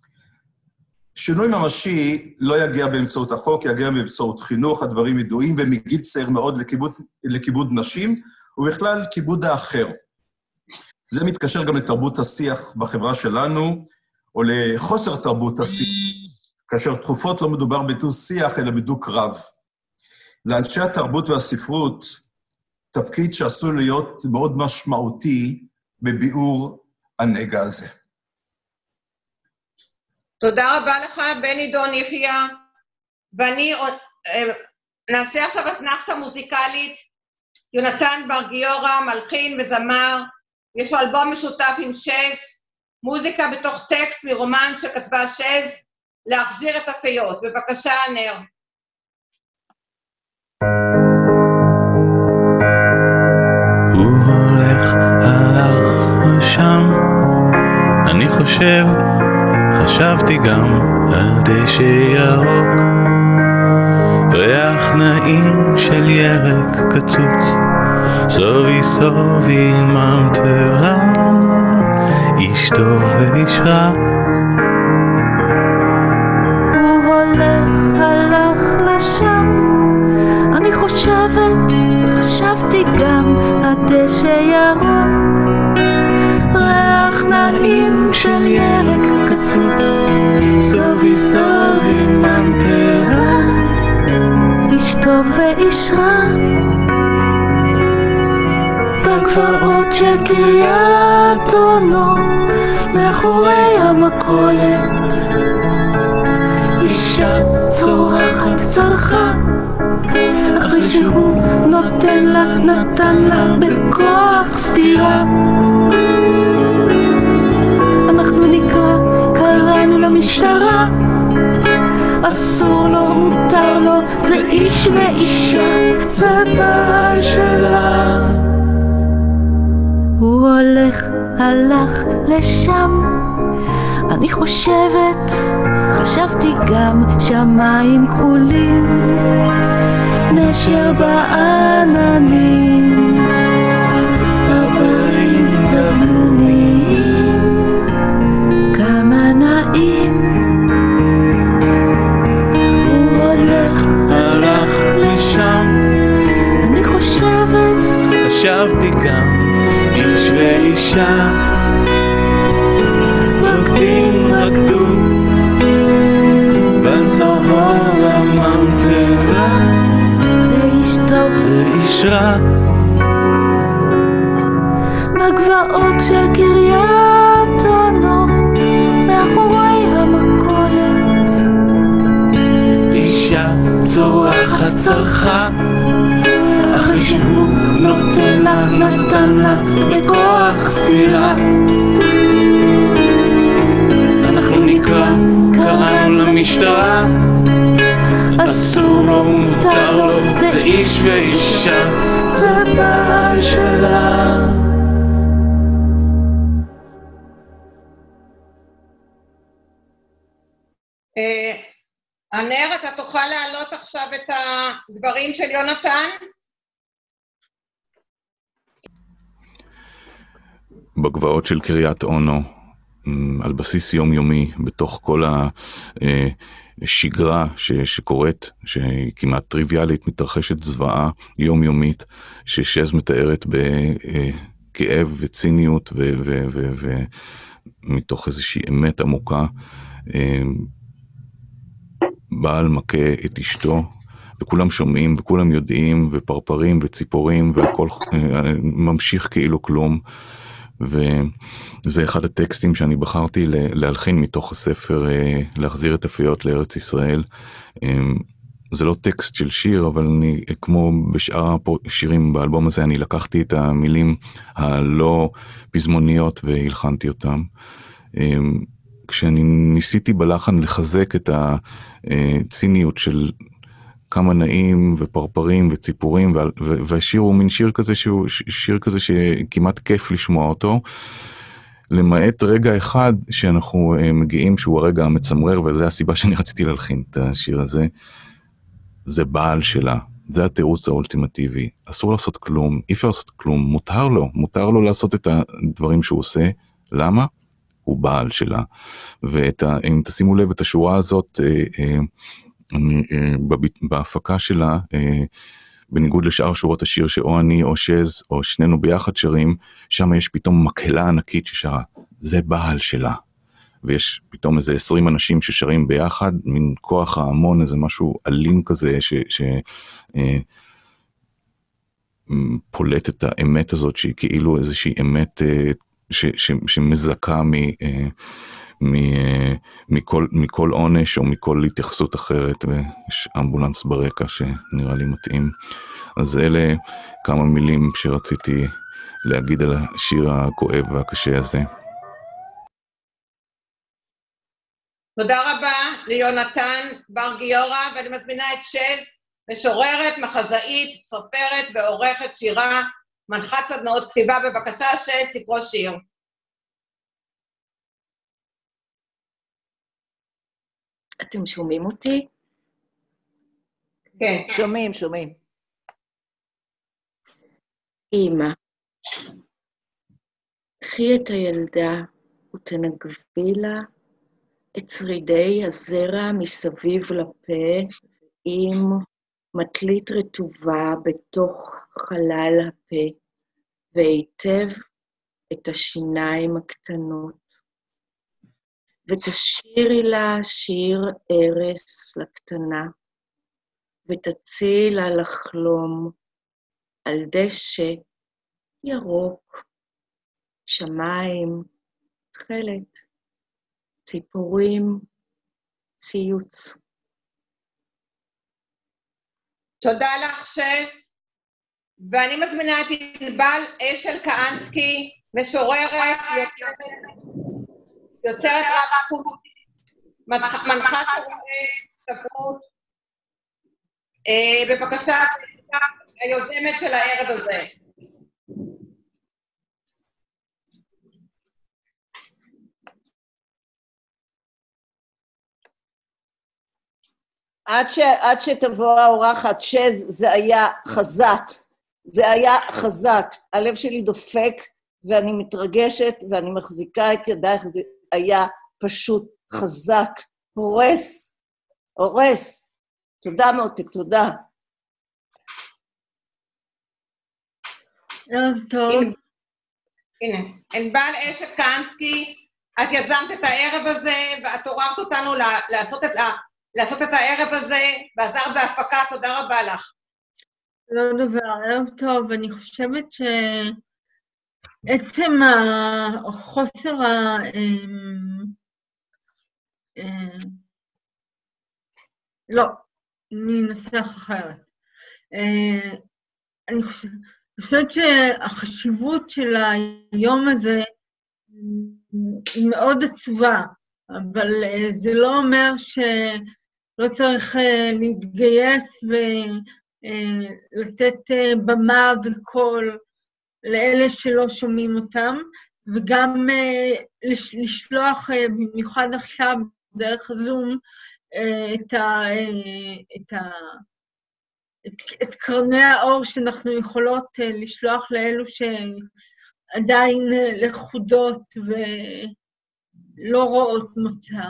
שינוי ממשי לא יגיע באמצעות החוק, יגיע באמצעות חינוך, הדברים ידועים, ומגיל צעיר מאוד לכיבוד נשים, ובכלל כיבוד האחר. זה מתקשר גם לתרבות השיח בחברה שלנו, או לחוסר תרבות השיח, כאשר תכופות לא מדובר בדו שיח, אלא בדו קרב. לאנשי התרבות והספרות תפקיד שעשוי להיות מאוד משמעותי בביאור הנגע הזה. תודה רבה לך, בני דון יחיא, ואני נעשה עכשיו אתנחתה מוזיקלית. יונתן בר גיורא, מלחין וזמר, יש לו אלבום משותף עם שז, מוזיקה בתוך טקסט מרומן שכתבה שז, להחזיר את הפיות. בבקשה, נר. הוא הולך לשם, אני חשבתי גם על דשא ירוק, ריח נעים של ירק קצוץ, סובי סובי ממטרה, איש טוב ואיש רע. הוא הלך לשם, אני חשבתי גם על דשא ירוק, ריח נעים של ירק קצוץ, סובי סובי ממטרה, איש טוב ואיש רע. בגבעות של קריית אונו, מאחורי המכולת, אישה צורחת צרחה, אחרי שהוא נתן לה בכוח סתירה. אנחנו קראנו למשטרה, אסור לו, מותר לו, זה איש ואישה, זה בעל שלה. הוא הלך לשם, אני חשבתי גם שהמים כחולים, נשר בעננים, ברברים גבנונים, כמה נעים. הוא הלך לשם, אני חשבתי גם איש ואישה, רוקדים רקדו בצהוב הממטרה, זה איש טוב זה איש רע. בגבעות של קריית אונו, מאחורי המכולת, אישה צורחת צרחה, אחרי שהוא נתן לה בכוח סתירה. אנחנו קראנו למשטרה, אסור לו, מותר לו, זה איש ואישה, זה בעל שלה. הנר, אתה תוכל להעלות עכשיו את הדברים של יונתן? בגבעות של קריית אונו, על בסיס יומיומי, בתוך כל השגרה שקורית, שהיא כמעט טריוויאלית, מתרחשת זוועה יומיומית, ששז מתארת בכאב וציניות ומתוך איזושהי אמת עמוקה. בעל מכה את אשתו, וכולם שומעים וכולם יודעים, ופרפרים וציפורים, והכל ממשיך כאילו כלום. וזה אחד הטקסטים שאני בחרתי להלחין מתוך הספר להחזיר את הפיות לארץ ישראל. זה לא טקסט של שיר, אבל אני, כמו בשאר השירים באלבום הזה, אני לקחתי את המילים הלא פזמוניות והלחנתי אותם. כשאני ניסיתי בלחן לחזק את הציניות של כמה נעים ופרפרים וציפורים, והשיר הוא מין שיר כזה שהוא שיר כזה שכמעט כיף לשמוע אותו, למעט רגע אחד שאנחנו מגיעים שהוא הרגע המצמרר, וזה הסיבה שאני רציתי להלחין את השיר הזה. זה בעל שלה, זה התירוץ האולטימטיבי. אסור לעשות כלום, אי אפשר לעשות כלום, מותר לו לעשות את הדברים שהוא עושה. למה? הוא בעל שלה. ואם תשימו לב את השורה הזאת, בהפקה שלה, בניגוד לשאר שורות השיר שאו אני או שז או שנינו ביחד שרים, שם יש פתאום מקהלה ענקית ששרה, זה בעל שלה. ויש פתאום איזה 20 אנשים ששרים ביחד, מין כוח ההמון, איזה משהו אלים כזה, פולט את האמת הזאת, שהיא כאילו איזושהי אמת שמזכה מכל עונש או מכל התייחסות אחרת, ויש אמבולנס ברקע שנראה לי מתאים. אז אלה כמה מילים שרציתי להגיד על השיר הכואב והקשה הזה. תודה רבה ליונתן בר גיורא, ואני מזמינה את שז, משוררת, מחזאית, סופרת ועורכת שירה, מנחת סדנאות כתיבה. בבקשה שז, תקרוא שיר. אתם שומעים אותי? כן. שומעים. אמא, קחי את הילדה ותנגבי לה את שרידי הזרע מסביב לפה עם מטלית רטובה בתוך חלל הפה, והיטב את השיניים הקטנות. ותשירי לה שיר ארס לקטנה, ותציעי לה לחלום על דשא ירוק, שמיים, תכלת, ציפורים, ציוץ. תודה לך שז, ואני מזמינה את ענבל אשל קאנסקי, משוררת, יוצרת רב-תחומית, מנחת ספרות. בבקשה, היוזמת של הערב הזה. עד שתבוא האורחת, שז, זה היה חזק. הלב שלי דופק, ואני מתרגשת, ואני מחזיקה את ידייך, זה היה פשוט חזק, הורס. תודה מותק, תודה. ערב טוב. הנה, ענבל אשת קאנסקי, את יזמת את הערב הזה, ואת עוררת אותנו לעשות את הערב הזה, ועזרת בהפקה, תודה רבה לך. לא דבר, ערב טוב, אני חושבת שעצם החוסר לא, אני אנסח אחרת. אני חושבת שהחשיבות של היום הזה היא מאוד עצובה, אבל זה לא אומר שלא צריך להתגייס ולתת במה וקול לאלה שלא שומעים אותם, וגם לשלוח במיוחד עכשיו דרך זום את קרני האור שאנחנו יכולות לשלוח לאלו שעדיין לחודות ולא רואות מוצא.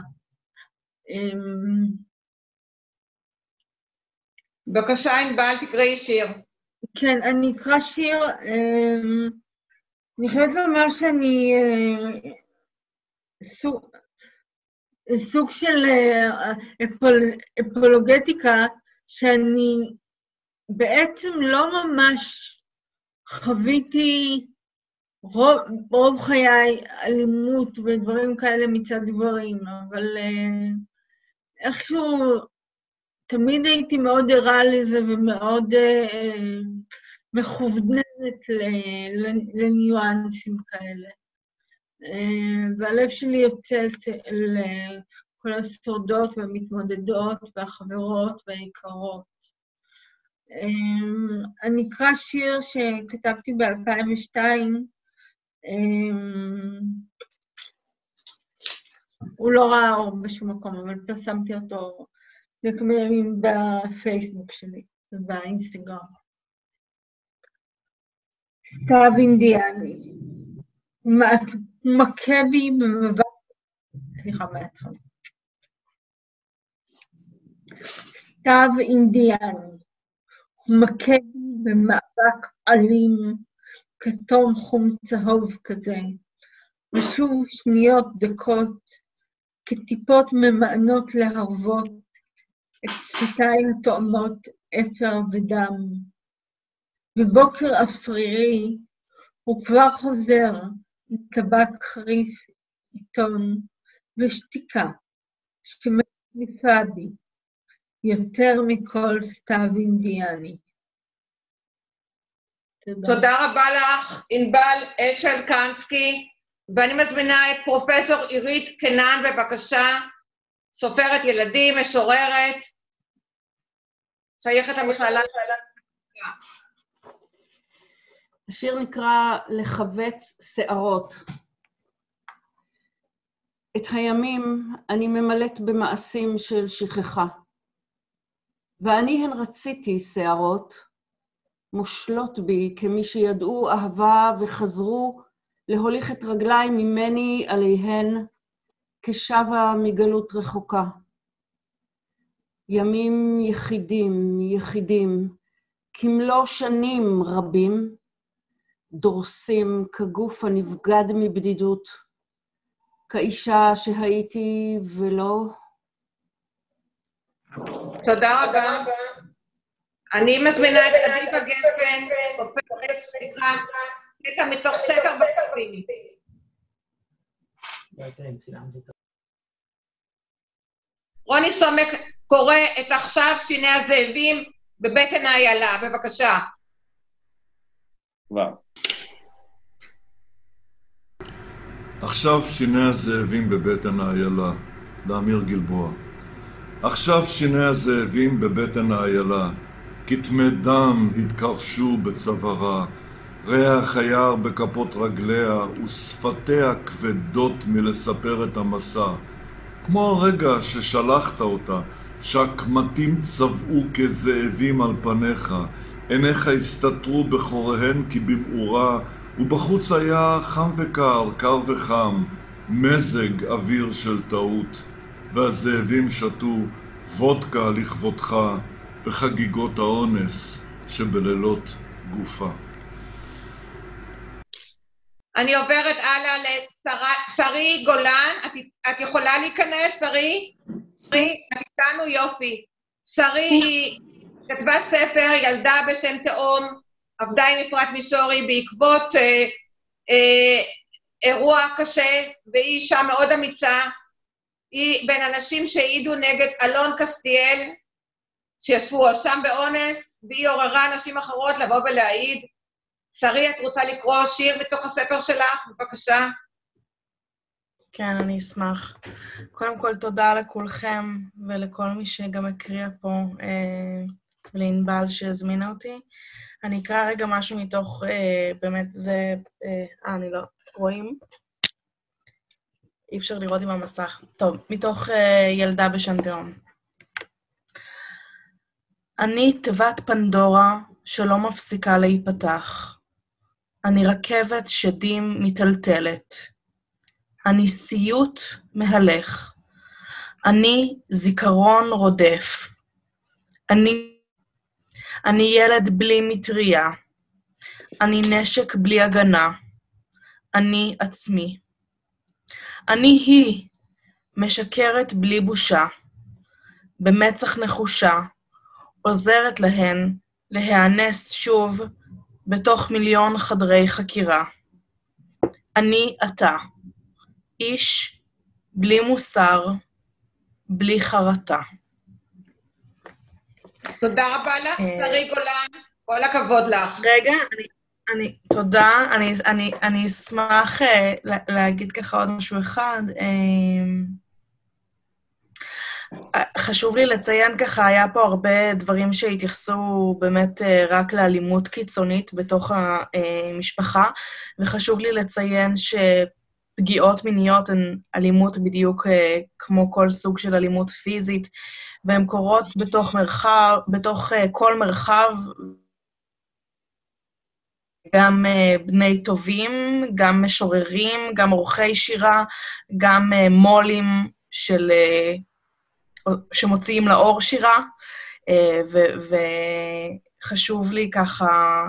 בבקשה, ענבל, תקראי שיר. כן, אני אקרא שיר. אני חייבת לומר שאני סוג של אפולוגטיקה, שאני בעצם לא ממש חוויתי רוב חיי אלימות ודברים כאלה מצד דברים, אבל איכשהו תמיד הייתי מאוד ערה לזה ומאוד מכווננת לניואנסים כאלה. והלב שלי יוצאת לכל השורדות והמתמודדות והחברות והיקרות. אני אקרא שיר שכתבתי ב-2002, הוא לא ראה אור בשום מקום, אבל פרסמתי אותו לכמה ימים בפייסבוק שלי ובאינסטגרם. סתיו אינדיאני, מכה בי במבט, סליחה מהתחלה. סתיו אינדיאני, מכה בי במאבק אלים, כתום חום צהוב כזה, ושוב שניות דקות, כטיפות ממאנות להרוות את שפתיי התואמות אפר ודם. בבוקר אפרירי הוא כבר חוזר עם טבק חריף, עיתון ושתיקה שמחליפה בי יותר מכל סתיו אינדיאני. תודה רבה לך, ענבל אשל קנסקי, ואני מזמינה את פרופסור עירית קנן, בבקשה, סופרת ילדים, משוררת, שייכת למכללה. השיר נקרא לחבץ שערות. את הימים אני ממלאת במעשים של שכחה, ואני הן רציתי שערות, מושלות בי כמי שידעו אהבה וחזרו להוליך את רגליי ממני עליהן כשבה מגלות רחוקה. ימים יחידים, יחידים, כמלוא שנים רבים, דורסים כגוף הנבגד מבדידות, כאישה שהייתי ולא. תודה רבה. אני מזמינה את אביבה גפן, סופרת, סליחה, קטע מתוך ספר בכתבים. רוני סומק קורא את עכשיו שיני הזאבים בבטן האיילה, בבקשה. כבר. עכשיו שיני הזאבים בבטן האיילה, לאמיר גלבוע. עכשיו שיני הזאבים בבטן האיילה, כתמי דם התקרשו בצווארה, ריח היער בכפות רגליה ושפתיה כבדות מלספר את המסע. כמו הרגע ששלחת אותה, שהקמטים צבעו כזאבים על פניך, עיניך הסתתרו בחוריהן כבמאורה, ובחוץ היה חם וקר, קר וחם, מזג אוויר של טעות, והזאבים שתו וודקה לכבודך בחגיגות האונס שבלילות גופה. אני עוברת הלאה לשרי גולן. את יכולה להיכנס, שרי? שרי, את איתנו? יופי. שרי היא כתבה ספר, ילדה בשם תאום, עבדה עם אפרת מישורי בעקבות אירוע קשה, והיא אישה מאוד אמיצה. היא בין אנשים שהעידו נגד אלון קסטיאל, שישבו שם באונס, והיא עוררה נשים אחרות לבוא ולהעיד. שרי, את רוצה לקרוא שיר מתוך הספר שלך? בבקשה. כן, אני אשמח. קודם כל, תודה לכולכם ולכל מי שגם הקריאה פה, לענבל שהזמינה אותי. אני אקרא רגע משהו מתוך, באמת זה, אני לא, רואים? אי אפשר לראות עם המסך. טוב, מתוך ילדה בשם תאום. אני תיבת פנדורה שלא מפסיקה להיפתח. אני רכבת שדים מטלטלת. אני סיוט מהלך. אני זיכרון רודף. אני ילד בלי מטריה. אני נשק בלי הגנה. אני עצמי. אני היא, משקרת בלי בושה. במצח נחושה, עוזרת להן להיאנס שוב בתוך מיליון חדרי חקירה. אני אתה, איש בלי מוסר, בלי חרטה. תודה רבה לך, שרי גולן, כל הכבוד לך. רגע, תודה, אני אשמח להגיד ככה עוד משהו אחד. חשוב לי לציין ככה, היה פה הרבה דברים שהתייחסו באמת רק לאלימות קיצונית בתוך המשפחה, וחשוב לי לציין שפגיעות מיניות הן אלימות בדיוק כמו כל סוג של אלימות פיזית, והן קורות בתוך כל מרחב, גם בני טובים, גם משוררים, גם עורכי שירה, גם מולים שמוציאים לאור שירה, וחשוב לי ככה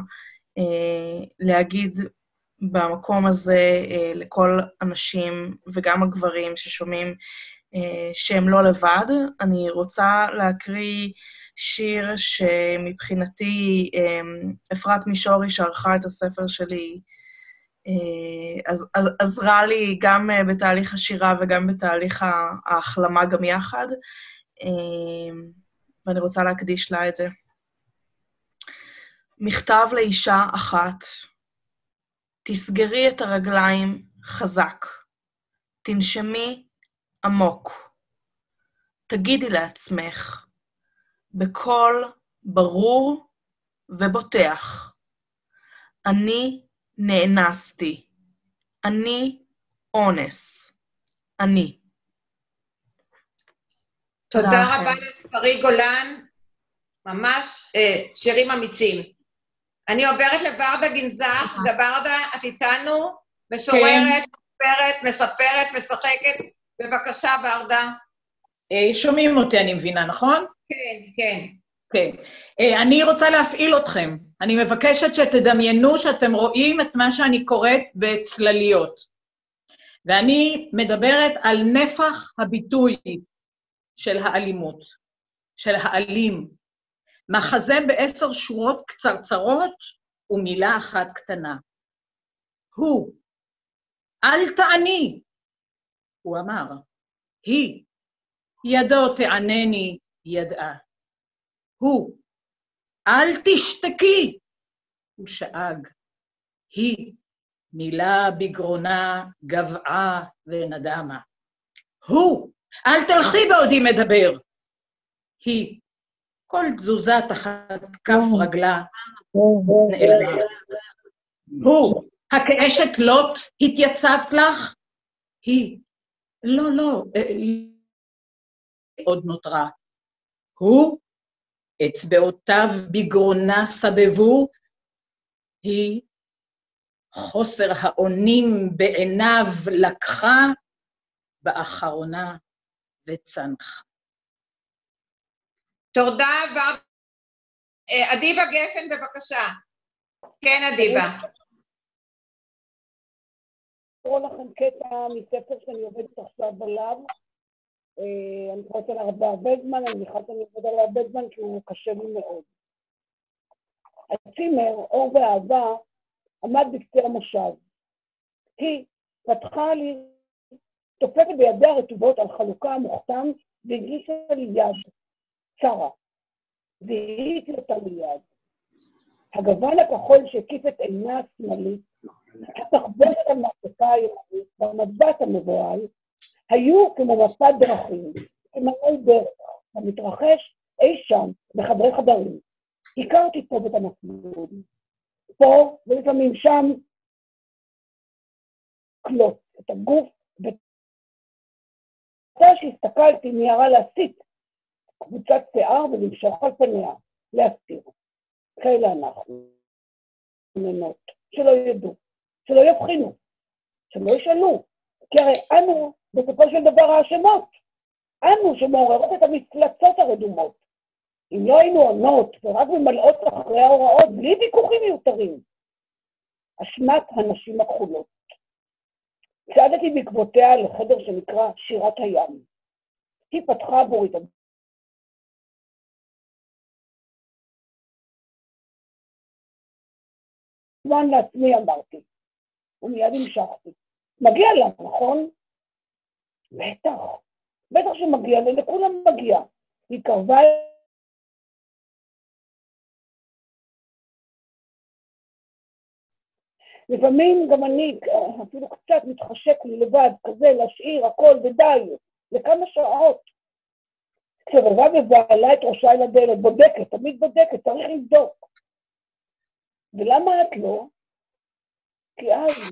להגיד במקום הזה לכל אנשים וגם הגברים ששומעים שהם לא לבד. אני רוצה להקריא שיר שמבחינתי אפרת מישורי שערכה את הספר שלי, אז עזרה לי גם בתהליך השירה וגם בתהליך ההחלמה גם יחד, ואני רוצה להקדיש לה את זה. מכתב לאישה אחת, תסגרי את הרגליים חזק, תנשמי עמוק, תגידי לעצמך, בקול ברור ובוטח, אני נאנסתי, אני אונס, אני. תודה רבה לשרי גולן, ממש שירים אמיצים. אני עוברת לוורדה גנזך, וורדה, את איתנו, משוררת, סופרת, מספרת, משחקת, בבקשה וורדה. שומעים אותי, אני מבינה, נכון? כן, כן. כן. אני רוצה להפעיל אתכם. אני מבקשת שתדמיינו שאתם רואים את מה שאני קוראת בצלליות. ואני מדברת על נפח הביטוי של האלימות, של האלים. מחזה ב10 שורות קצרצרות ומילה אחת קטנה. הוא, אל תעני, הוא אמר. היא, ידו תענני, ידעה. הוא, אל תשתקי, הוא שאג. היא, מילה בגרונה, גבעה ונדמה. הוא, אל תלכי בעודי מדבר. היא, כל תזוזה תחת כף רגלה נעלמה. הוא, הכאשת לוט, התייצבת לך? היא, לא, עוד נותרה. הוא, אצבעותיו בגרונה סבבו, היא, חוסר האונים בעיניו לקחה, באחרונה וצנחה. תודה, ורד. אדיבה גפן, בבקשה. כן, אדיבה. אני אקרוא לכם קטע מספר שאני עובדת עכשיו עליו. אני חושבת עליו הרבה זמן, אני מניחה שאני עובדת עליו הרבה זמן, כי הוא קשה לי מאוד. הצימר, אור ואהבה, עמד בקצה המושב. היא פתחה לי, תופפת בידיה הרטובות על חלוקה המוכתם, והגישה לי יד. צרה, והיא אותה מיד. הגוון הכחול שהקיף את עינה השמאלית, התחבושת המרפקה הימנית, במבט המבוהל, היו כמו מפת דרכים, כמנהל דרך, המתרחש אי שם, בחדרי חדרים. הכרתי טוב את המסלול. פה, ולפעמים שם, קלוט את הגוף, ואתה שהסתכלתי מיהרה להסיט, קבוצת שיער ולמשוך על פניה, להסתיר. כאלה אנחנו, מנות, שלא ידעו, שלא יבחינו, שלא ישאלו, כי הרי אנו בסופו של דבר האשמות, אנו שמעוררות את המפלצות הרדומות. אם לא היינו עונות ורק ממלאות אחרי ההוראות, בלי ויכוחים מיותרים, אשמת הנשים הכחולות. צעדתי בעקבותיה לחדר שנקרא שירת הים. היא פתחה עבורי את זמן לעצמי אמרתי, ומיד המשכתי. מגיע לה, נכון? בטח שמגיע לה, לכולם מגיע. היא קרבה לפעמים גם אני, אפילו קצת מתחשק לי לבד, כזה, להשאיר הכל ודי, לכמה שעות. כשרבה ובעלה את ראשה אל הדלת, בודקת, תמיד בודקת, צריך לבדוק. ולמה את לא? כי אז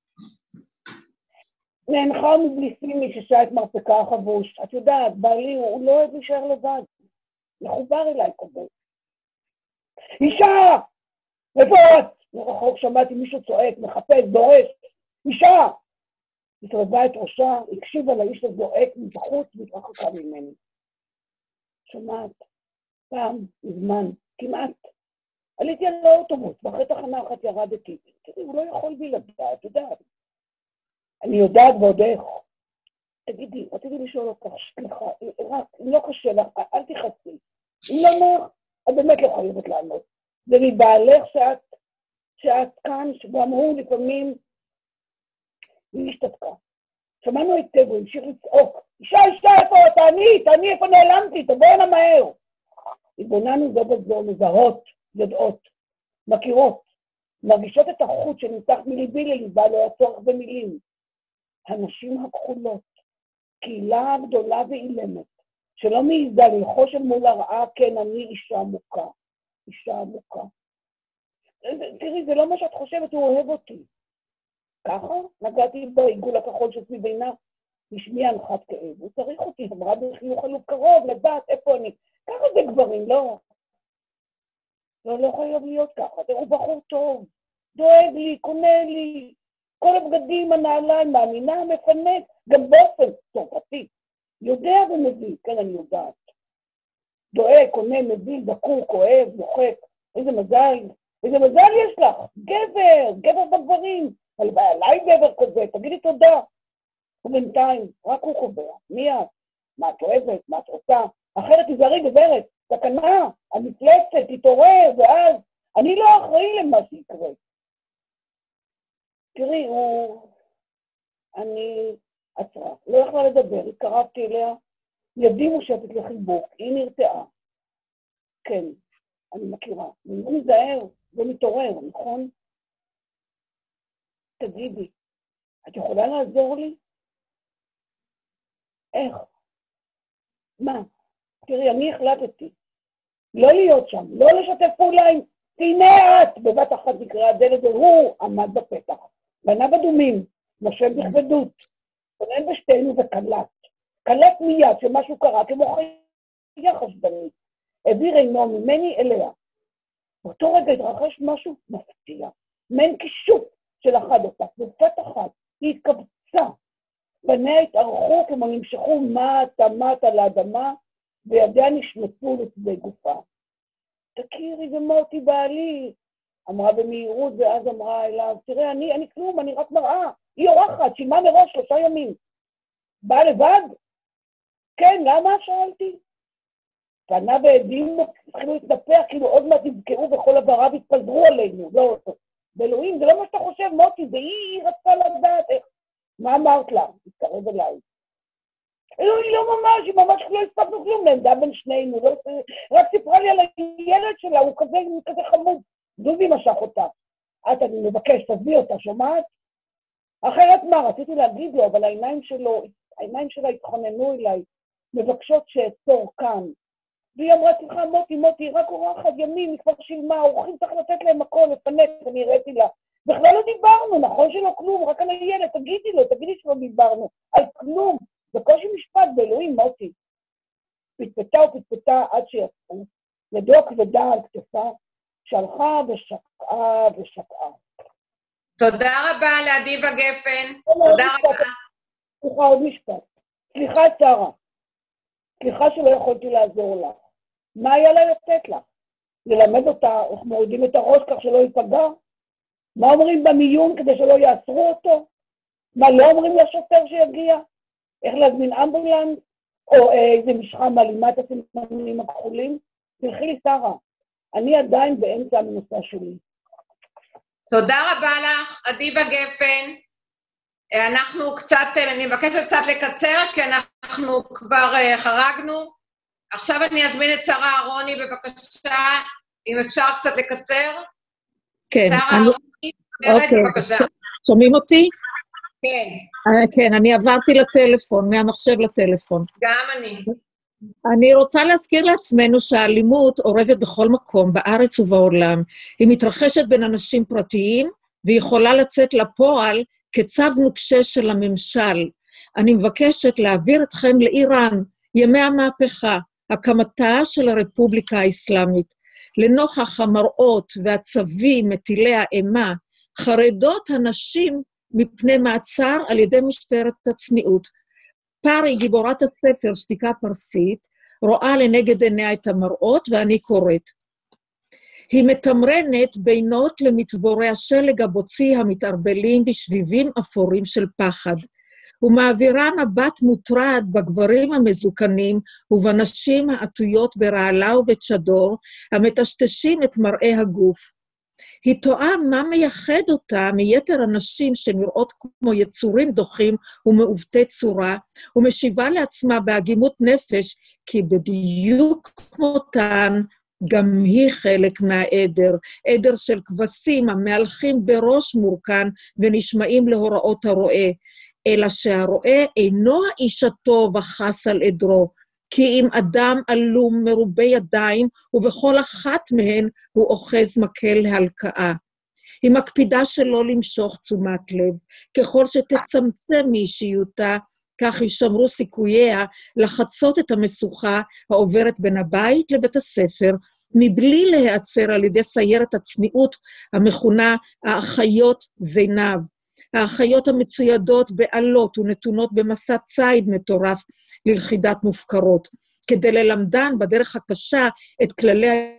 נאנחה מבליסי מי ששעה את מרפקה החבוש. את יודעת, בעלי הוא לא אוהב להישאר לבד. מחובר אליי כזה. אישה! איפה את? מרחוק שמעתי מישהו צועק, מחפש, דורש. אישה! התרבה את ראשה, הקשיבה לאיש הזועק מבחוץ והתרחקה ממני. שומעת, פעם, מזמן, כמעט. עליתי על האוטובוס, ואחרי תחנה אחת ירדתי. הוא לא יכול בי לדעת, יודעת. אני יודעת ועוד איך. תגידי, רציתי לשאול אותך, סליחה, רק, אם לא קשה לך, אל תחצי. אם לא נוח, את באמת לא חייבת לענות. זה מבעלך שאת כאן, שגם הוא לפעמים, היא השתתקה. שמענו היטב, הוא המשיך לצעוק. אישה, איפה אתה? אני, איפה נעלמתי? תבוא הנה מהר. התבוננו זו בזו, מזהות, יודעות, מכירות, מרגישות את החוט שנמתח מליבי לליבה, לא הצורך במילים. הנשים הכחולות, קהילה גדולה ואילמת, שלא מעיזה ללחוש אל מול הרעה, כן, אני אישה עמוקה. אישה עמוקה. תראי, זה לא מה שאת חושבת, הוא אוהב אותי. ככה? נגעתי בעיגול הכחול שסביב עינה, נשמיע הנחת כאב. הוא צריך אותי, אמרה בחיוך עלוב קרוב, לדעת איפה אני. ככה זה גברים, לא. לא חייב להיות ככה. הוא בחור טוב, דואג לי, קונה לי, כל הבגדים, הנעליים, מאמינה, מפנק, גם באופן צרפתי. יודע ומביא, כן, אני יודעת. דואג, קונה, מביא, דקור, כואב, מוחק. איזה מזל יש לך. גבר בגברים. עליי גבר כזה, תגידי תודה. ובינתיים, רק הוא קובע. מי את? מה את אוהבת? מה את רוצה? אחרת תזהרי גברת, סכנה, המפלצת, תתעורר, ואז אני לא אחראי למה שיקרה. תראי, אני עצרה, לא יכולה לדבר, התקרבתי אליה, ידי מושטת לחיבוק, היא נרתעה. כן, אני מכירה. אני לא מזהר, לא מתעורר, נכון? תגידי, את יכולה לעזור לי? איך? מה? תראי, אני החלטתי לא להיות שם, לא לשתף פעולה עם... הנה את! בבת אחת נקרא הדלת, והוא עמד בפתח. בניו אדומים, נושב בכבדות, פונן בשתינו וקלט. קלט מיד שמשהו קרה כמו חיה חשדנית. העביר עינו ממני אליה. באותו רגע התרחש משהו מפתיע. מעין קישוט של אחד אותה. בבת אחת היא התקבצה. פניה התארכו כמו נמשכו מטה לאדמה, וידיה נשמטו לצדי גופה. תכירי במותי בעלי, אמרה במהירות, ואז אמרה אליו, תראה, אני כלום, אני רק מראה. היא אורחת, שילמה מראש 3 ימים. באה לבד? כן, למה? שאלתי. פנה ועדים התחילו להתנפח, כאילו עוד מעט יבקעו בכל עברה והתפזרו עלינו. לא, באלוהים, זה לא מה שאתה חושב, מוטי, היא רצתה לדעת איך. מה אמרת לה? התקרב אליי. היא לא ממש, היא ממש לא הספקנו כלום, נעמדה בין שנינו, רק סיפרה לי על הילד שלה, הוא כזה חמוד. דובי משך אותה. אני מבקש, תביא אותה, שומעת? אחרת מה, רציתי להגיד לו, אבל העיניים שלה התחוננו אליי, מבקשות שאצור כאן. והיא אמרה, סליחה, מוטי, רק אורחת ימים, היא כבר שילמה, אורחים צריך לתת להם מקום, לפנק, אני הראיתי לה. בכלל לא דיברנו, נכון שלא כלום, רק על הילד, תגידי שלא דיברנו, על כלום. בקושי משפט באלוהים, מוטי. פטפטה עד שיצאו, ידו הכבדה על כתפה, שהלכה ושקעה. תודה רבה לאדיבה גפן. תודה רבה. סליחה, עוד משפט. סליחה, שרה. סליחה שלא יכולתי לעזור לך. מה היה לה לתת לך? ללמד אותה איך מורידים את הראש כך שלא ייפגע? מה אומרים במיון כדי שלא יאסרו אותו? מה לא אומרים לשוטר שיגיע? איך להזמין אמבולנס? או איזה משחה מעלימה את הסימנים הכחולים? תלכי לי, שרה. אני עדיין באמצע המנוסה שלי. תודה רבה לך, אדיבה גפן. אני מבקשת קצת לקצר, כי אנחנו כבר חרגנו. עכשיו אני אזמין את שרה אהרוני, בבקשה, אם אפשר קצת לקצר. כן. שרה אהרוני, בבקשה. שומעים אותי? כן. כן, אני עברתי לטלפון, מהמחשב לטלפון. גם אני. אני רוצה להזכיר לעצמנו שהאלימות עורבת בכל מקום, בארץ ובעולם. היא מתרחשת בין אנשים פרטיים, והיא יכולה לצאת לפועל כצו נוקשה של הממשל. אני מבקשת להעביר אתכם לאיראן, ימי המהפכה, הקמתה של הרפובליקה האסלאמית. לנוכח המראות והצווים מטילי האימה, חרדות הנשים מפני מעצר על ידי משטרת הצניעות. פארי, גיבורת הספר שתיקה פרסית, רואה לנגד עיניה את המראות, ואני קוראת. היא מתמרנת בינות למצבורי השלג הבוצי המתערבלים בשביבים אפורים של פחד, ומעבירה מבט מוטרד בגברים המזוקנים ובנשים העטויות ברעלה ובצ'דור, המטשטשים את מראה הגוף. היא תוהה מה מייחד אותה מיתר הנשים שנראות כמו יצורים דוחים ומעוותי צורה, ומשיבה לעצמה בהגימות נפש, כי בדיוק כמותן, גם היא חלק מהעדר, עדר של כבשים המהלכים בראש מורכן ונשמעים להוראות הרועה, אלא שהרועה אינו האיש הטוב החס על עדרו, כי אם אדם עלום מרובה ידיים, ובכל אחת מהן הוא אוחז מקל להלקאה. היא מקפידה שלא למשוך תשומת לב, ככל שתצמצם מאישיותה, כך יישמרו סיכוייה לחצות את המשוכה העוברת בין הבית לבית הספר, מבלי להיעצר על ידי סיירת הצניעות המכונה האחיות זינב. האחיות המצוידות בעלות ונתונות במסע ציד מטורף ללכידת מופקרות, כדי ללמדן בדרך הקשה את כללי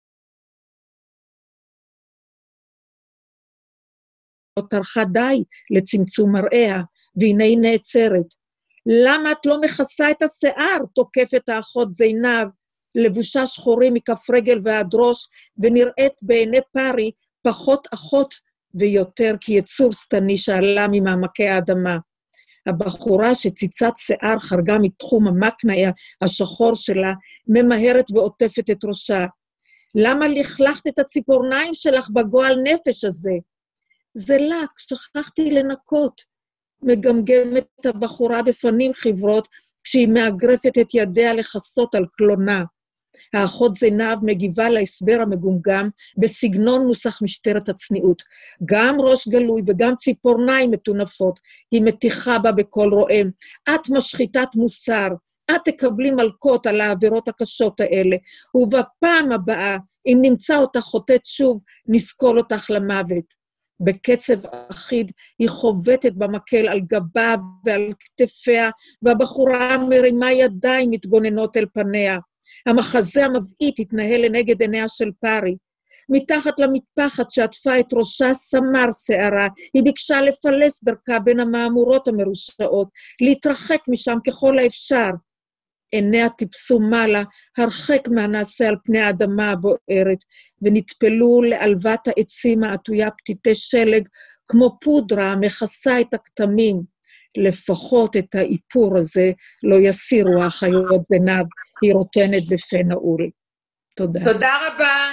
טרחה די לצמצום מראיה, והנה היא נעצרת. למה את לא מכסה את השיער? תוקפת האחות זינב, לבושה שחורים מכף רגל ועד ראש, ונראית בעיני פרי פחות אחות ויותר כיצור סתני שעלה ממעמקי האדמה. הבחורה שציצת שיער חרגה מתחום המקנאי השחור שלה, ממהרת ועוטפת את ראשה. למה לכלכת את הציפורניים שלך בגועל נפש הזה? זה לק, שכחתי לנקות. מגמגמת הבחורה בפנים חברות, כשהיא מאגרפת את ידיה לחסות על קלונה. האחות זינב מגיבה להסבר המגומגם בסגנון נוסח משטרת הצניעות. גם ראש גלוי וגם ציפורניים מטונפות, היא מתיחה בה בקול רועם. את משחיתת מוסר, את תקבלי מלכות על העבירות הקשות האלה, ובפעם הבאה, אם נמצא אותך חוטאת שוב, נסקול אותך למוות. בקצב אחיד היא חובטת במקל על גבה ועל כתפיה, והבחורה מרימה ידיים מתגוננות אל פניה. המחזה המבעית התנהל לנגד עיניה של פרי. מתחת למטפחת שעטפה את ראשה סמר שערה, היא ביקשה לפלס דרכה בין המאמורות המרושעות, להתרחק משם ככל האפשר. עיניה טיפסו מעלה, הרחק מהנעשה על פני האדמה הבוערת, ונטפלו לעלבת העצים העטויה פתיתי שלג, כמו פודרה המכסה את הכתמים. לפחות את האיפור הזה לא יסירו האחיות זינב, היא רוטנת בפה נעול. תודה. תודה רבה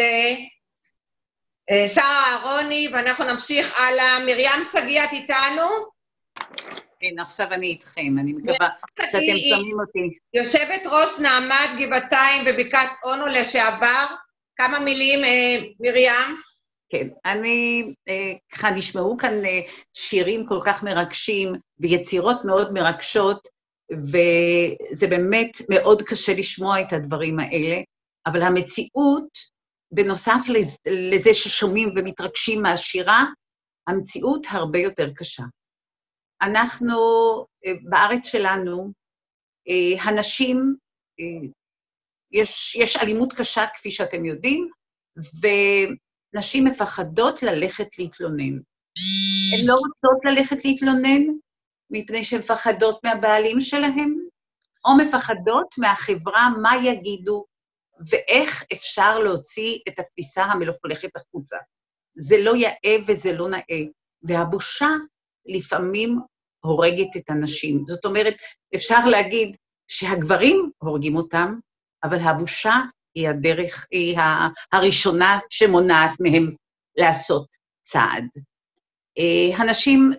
לשרה אהרוני, ואנחנו נמשיך הלאה. מרים שגיא, את איתנו? כן, עכשיו אני איתכם, אני מקווה שאתם שומעים אותי. יושבת ראש נעמת גבעתיים בבקעת אונו לשעבר, כמה מילים, מרים? כן, ככה נשמעו כאן שירים כל כך מרגשים ויצירות מאוד מרגשות, וזה באמת מאוד קשה לשמוע את הדברים האלה, אבל המציאות, בנוסף לזה ששומעים ומתרגשים מהשירה, המציאות הרבה יותר קשה. אנחנו, בארץ שלנו, הנשים, יש אלימות קשה כפי שאתם יודעים, ונשים מפחדות ללכת להתלונן. הן לא רוצות ללכת להתלונן, מפני שהן מפחדות מהבעלים שלהם, או מפחדות מהחברה מה יגידו, ואיך אפשר להוציא את התפיסה המלוכלכת החוצה. זה לא יאה וזה לא נאה, והבושה לפעמים הורגת את הנשים. זאת אומרת, אפשר להגיד שהגברים הורגים אותם, אבל הבושה היא היא הראשונה שמונעת מהם לעשות צעד. הנשים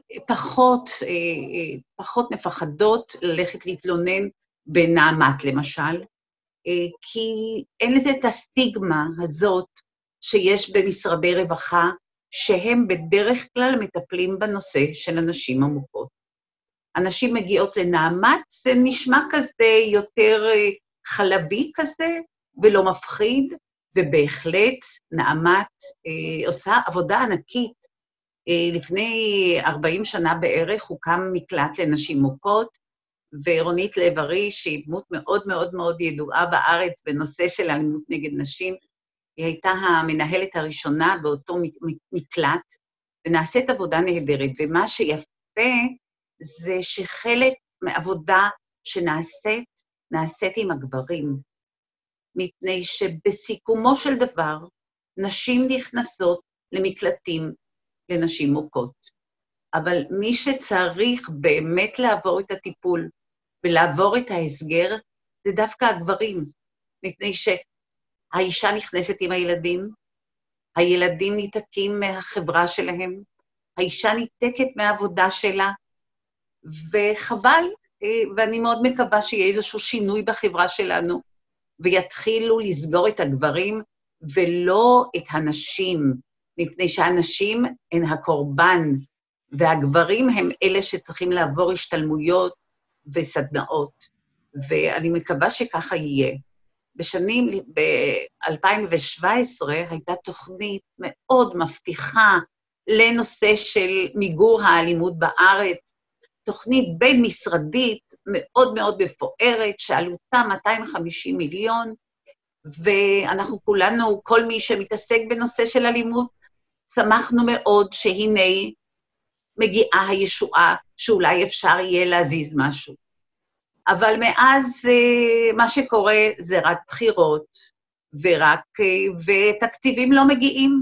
פחות מפחדות ללכת להתלונן בנעמת למשל, כי אין לזה את הסטיגמה הזאת שיש במשרדי רווחה, שהם בדרך כלל מטפלים בנושא של הנשים המוכות. הנשים מגיעות לנעמת, זה נשמע כזה יותר חלבי כזה, ולא מפחיד, ובהחלט נעמת עושה עבודה ענקית. לפני 40 שנה בערך הוקם מקלט לנשים מוכות, ורונית לב-ארי, שהיא דמות מאוד מאוד מאוד ידועה בארץ בנושא של אלימות נגד נשים, היא הייתה המנהלת הראשונה באותו מקלט, ונעשית עבודה נהדרת, ומה שיפה זה שחלק מעבודה נעשית עם הגברים, מפני שבסיכומו של דבר, נשים נכנסות למקלטים לנשים מוכות. אבל מי שצריך באמת לעבור את הטיפול ולעבור את ההסגר, זה דווקא הגברים, מפני שהאישה נכנסת עם הילדים, הילדים ניתקים מהחברה שלהם, האישה ניתקת מהעבודה שלה, וחבל, ואני מאוד מקווה שיהיה איזשהו שינוי בחברה שלנו, ויתחילו לסגור את הגברים, ולא את הנשים, מפני שהנשים הן הקורבן, והגברים הם אלה שצריכים לעבור השתלמויות וסדנאות, ואני מקווה שככה יהיה. ב-2017 הייתה תוכנית מאוד מבטיחה לנושא של מיגור האלימות בארץ, תוכנית בין-משרדית מאוד מאוד מפוארת, שעלותה 250 מיליון, ואנחנו כולנו, כל מי שמתעסק בנושא של אלימות, שמחנו מאוד שהנה מגיעה הישועה, שאולי אפשר יהיה להזיז משהו. אבל מאז מה שקורה זה רק בחירות, ותקציבים לא מגיעים,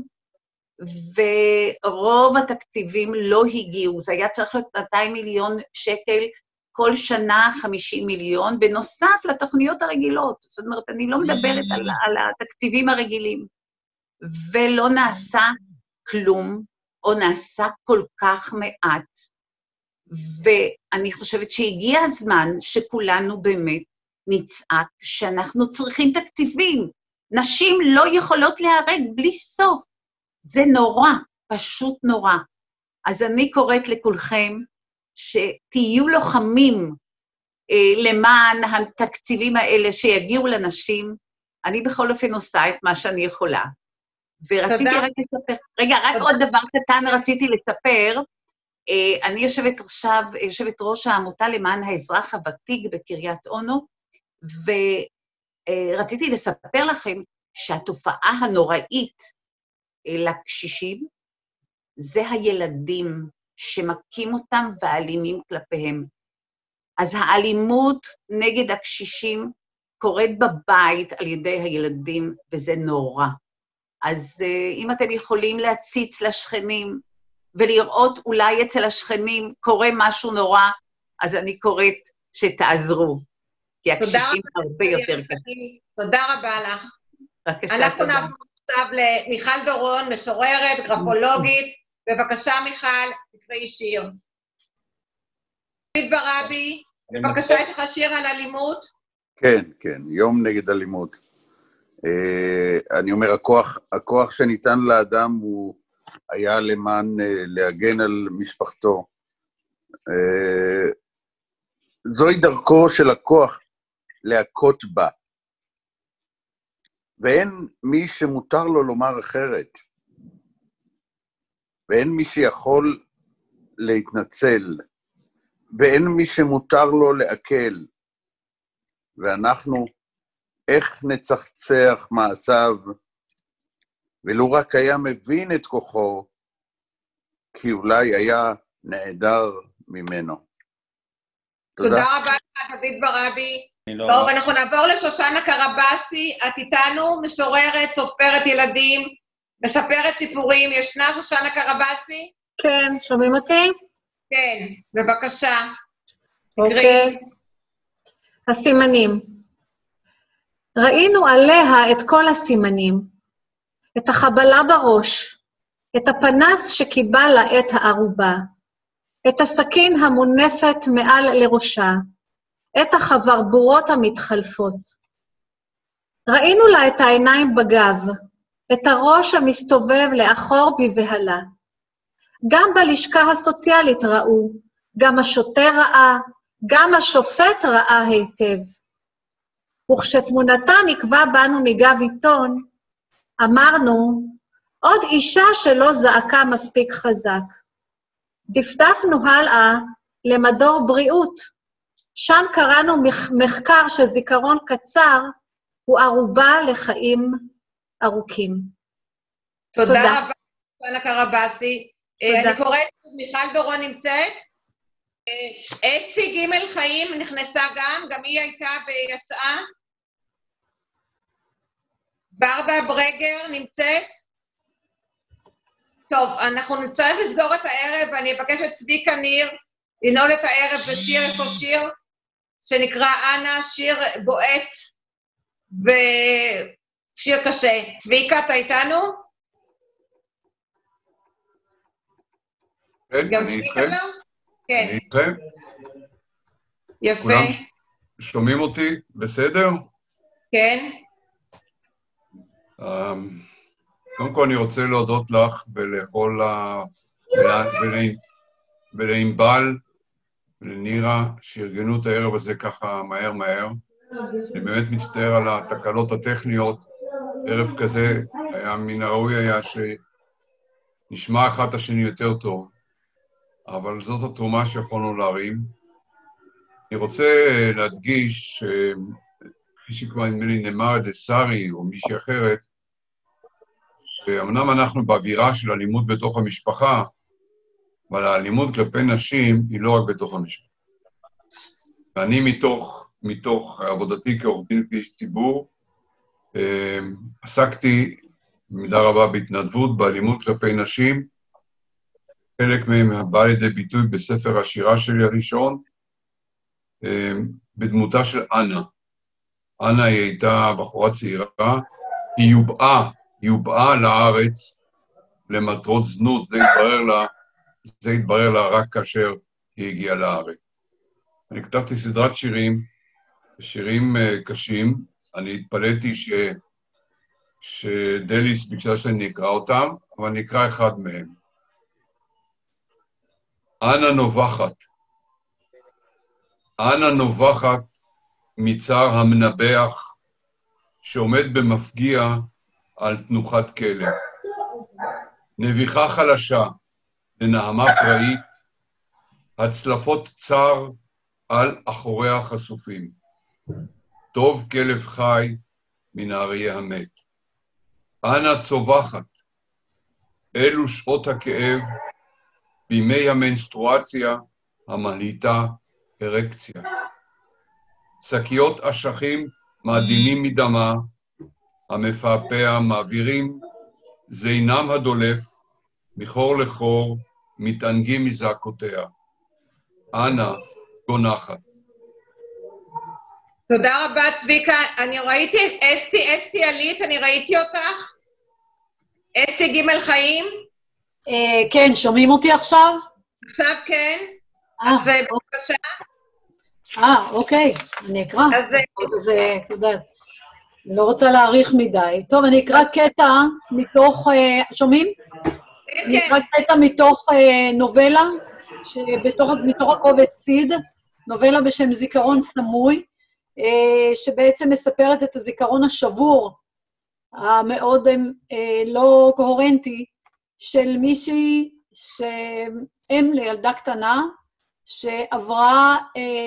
ורוב התקציבים לא הגיעו, זה היה צריך להיות 200 מיליון שקל, כל שנה 50 מיליון, בנוסף לתוכניות הרגילות, זאת אומרת, אני לא מדברת על התקציבים הרגילים, ולא נעשה כלום, או נעשה כל כך מעט, ואני חושבת שהגיע הזמן שכולנו באמת נצעק שאנחנו צריכים תקציבים, נשים לא יכולות להיהרג בלי סוף, זה נורא, פשוט נורא. אז אני קוראת לכולכם שתהיו לוחמים למען התקציבים האלה שיגיעו לנשים, אני בכל אופן עושה את מה שאני יכולה. ורציתי רק לספר, רגע, רק עוד דבר קטן רציתי לספר, אני יושבת ראש העמותה למען האזרח הוותיק בקריית אונו, ורציתי לספר לכם שהתופעה הנוראית לקשישים, זה הילדים שמכים אותם ואלימים כלפיהם. אז האלימות נגד הקשישים קורית בבית על ידי הילדים, וזה נורא. אז אם אתם יכולים להציץ לשכנים, ולראות אולי אצל השכנים קורה משהו נורא, אז אני קוראת שתעזרו, כי הקשישים הרבה יותר קטנים. תודה רבה לך. בבקשה, אנחנו תודה. נעבור עכשיו למיכל דורון, משוררת, גרפולוגית. בבקשה, מיכל, תקראי שיר. דוד ברבי, בבקשה, יש לך שיר על אלימות? כן, כן, יום נגד אלימות. אני אומר, הכוח שניתן לאדם הוא היה למען להגן על משפחתו. זוהי דרכו של הכוח להכות בה. ואין מי שמותר לו לומר אחרת. ואין מי שיכול להתנצל. ואין מי שמותר לו לעכל. ואנחנו, איך נצחצח מעשיו, ולו רק היה מבין את כוחו, כי אולי היה נעדר ממנו. תודה רבה לך, דוד ברבי. טוב, אנחנו נעבור לשושנה קרבסי, את איתנו, משוררת, סופרת ילדים, מספרת סיפורים. ישנה שושנה קרבסי? כן, שומעים אותי? כן, בבקשה. אוקיי. הסימנים. ראינו עליה את כל הסימנים, את החבלה בראש, את הפנס שקיבל לה את הערובה, את הסכין המונפת מעל לראשה, את החברבורות המתחלפות. ראינו לה את העיניים בגב, את הראש המסתובב לאחור בבהלה. גם בלשכה הסוציאלית ראו, גם השוטר ראה, גם השופט ראה היטב. וכשתמונתה נקבע בנו מגב עיתון, אמרנו, עוד אישה שלא זעקה מספיק חזק. דפדפנו הלאה למדור בריאות, שם קראנו מחקר שזיכרון קצר הוא ערובה לחיים ארוכים. תודה רבה, שושנה קרבסי. אני קוראת, מיכל דורון נמצאת? אסתי ג' חיים נכנסה גם היא הייתה ויצאה. ברדה ברגר נמצאת. טוב, אנחנו נצטרך לסגור את הערב, ואני אבקש את צביקה ניר לנעול את הערב בשיר, איפה שיר שנקרא אנה, שיר בועט ושיר קשה. צביקה, אתה איתנו? כן, גם אני צביקה איתכם. לא? כן. אני איתכם. יפה. כולם שומעים אותי בסדר? כן. קודם כל אני רוצה להודות לך ולכל ולענבל ולנירה שארגנו את הערב הזה ככה מהר. אני באמת מצטער על התקלות הטכניות. ערב כזה היה מן הראוי היה שנשמע אחד את השני יותר טוב, אבל זאת התרומה שיכולנו להרים. אני רוצה להדגיש, כפי שכבר נדמה לי נאמר על ידי שרי או מישהי אחרת, שאמנם אנחנו באווירה של אלימות בתוך המשפחה, אבל האלימות כלפי נשים היא לא רק בתוך המשפחה. ואני מתוך עבודתי כעורך דין ואיש ציבור, עסקתי במידה רבה בהתנדבות, באלימות כלפי נשים. חלק מהם בא לידי ביטוי בספר השירה שלי הראשון, בדמותה של אנה. אנה היא הייתה בחורה צעירה, היא יובאה לארץ למטרות זנות, זה התברר לה רק כאשר היא הגיעה לארץ. אני כתבתי סדרת שירים קשים, אני התפלאתי שדליס ביקשה שאני אקרא אותם, אבל אני אקרא אחד מהם. אנה נובחת מצער המנבח, שעומד במפגיע על תנוחת כלא. נביחה חלשה לנעמה פראית, הצלפות צר על אחוריה חשופים. טוב כלב חי מן האריה המת. אנה צובחת, אלו שעות הכאב, בימי המנסטרואציה המלהיטה ארקציה. שקיות אשכים מעדינים מדמה, המפעפע מעבירים זינם הדולף, מחור לחור מתענגים מזעקותיה. אנה גונחת. תודה רבה צביקה, אני ראיתי, אסתי עלית, אני ראיתי אותך. אסתי ג' חיים. כן, שומעים אותי עכשיו? עכשיו כן. אז בבקשה. אוקיי, אני אקרא. אז את יודעת, אני לא רוצה להאריך מדי. טוב, אני אקרא קטע מתוך, שומעים? כן. אני אקרא קטע מתוך נובלה, מתוך הקובץ סיד, נובלה בשם זיכרון סמוי, שבעצם מספרת את הזיכרון השבור, המאוד לא קוהרנטי, של מישהי שאם לילדה קטנה, שעברה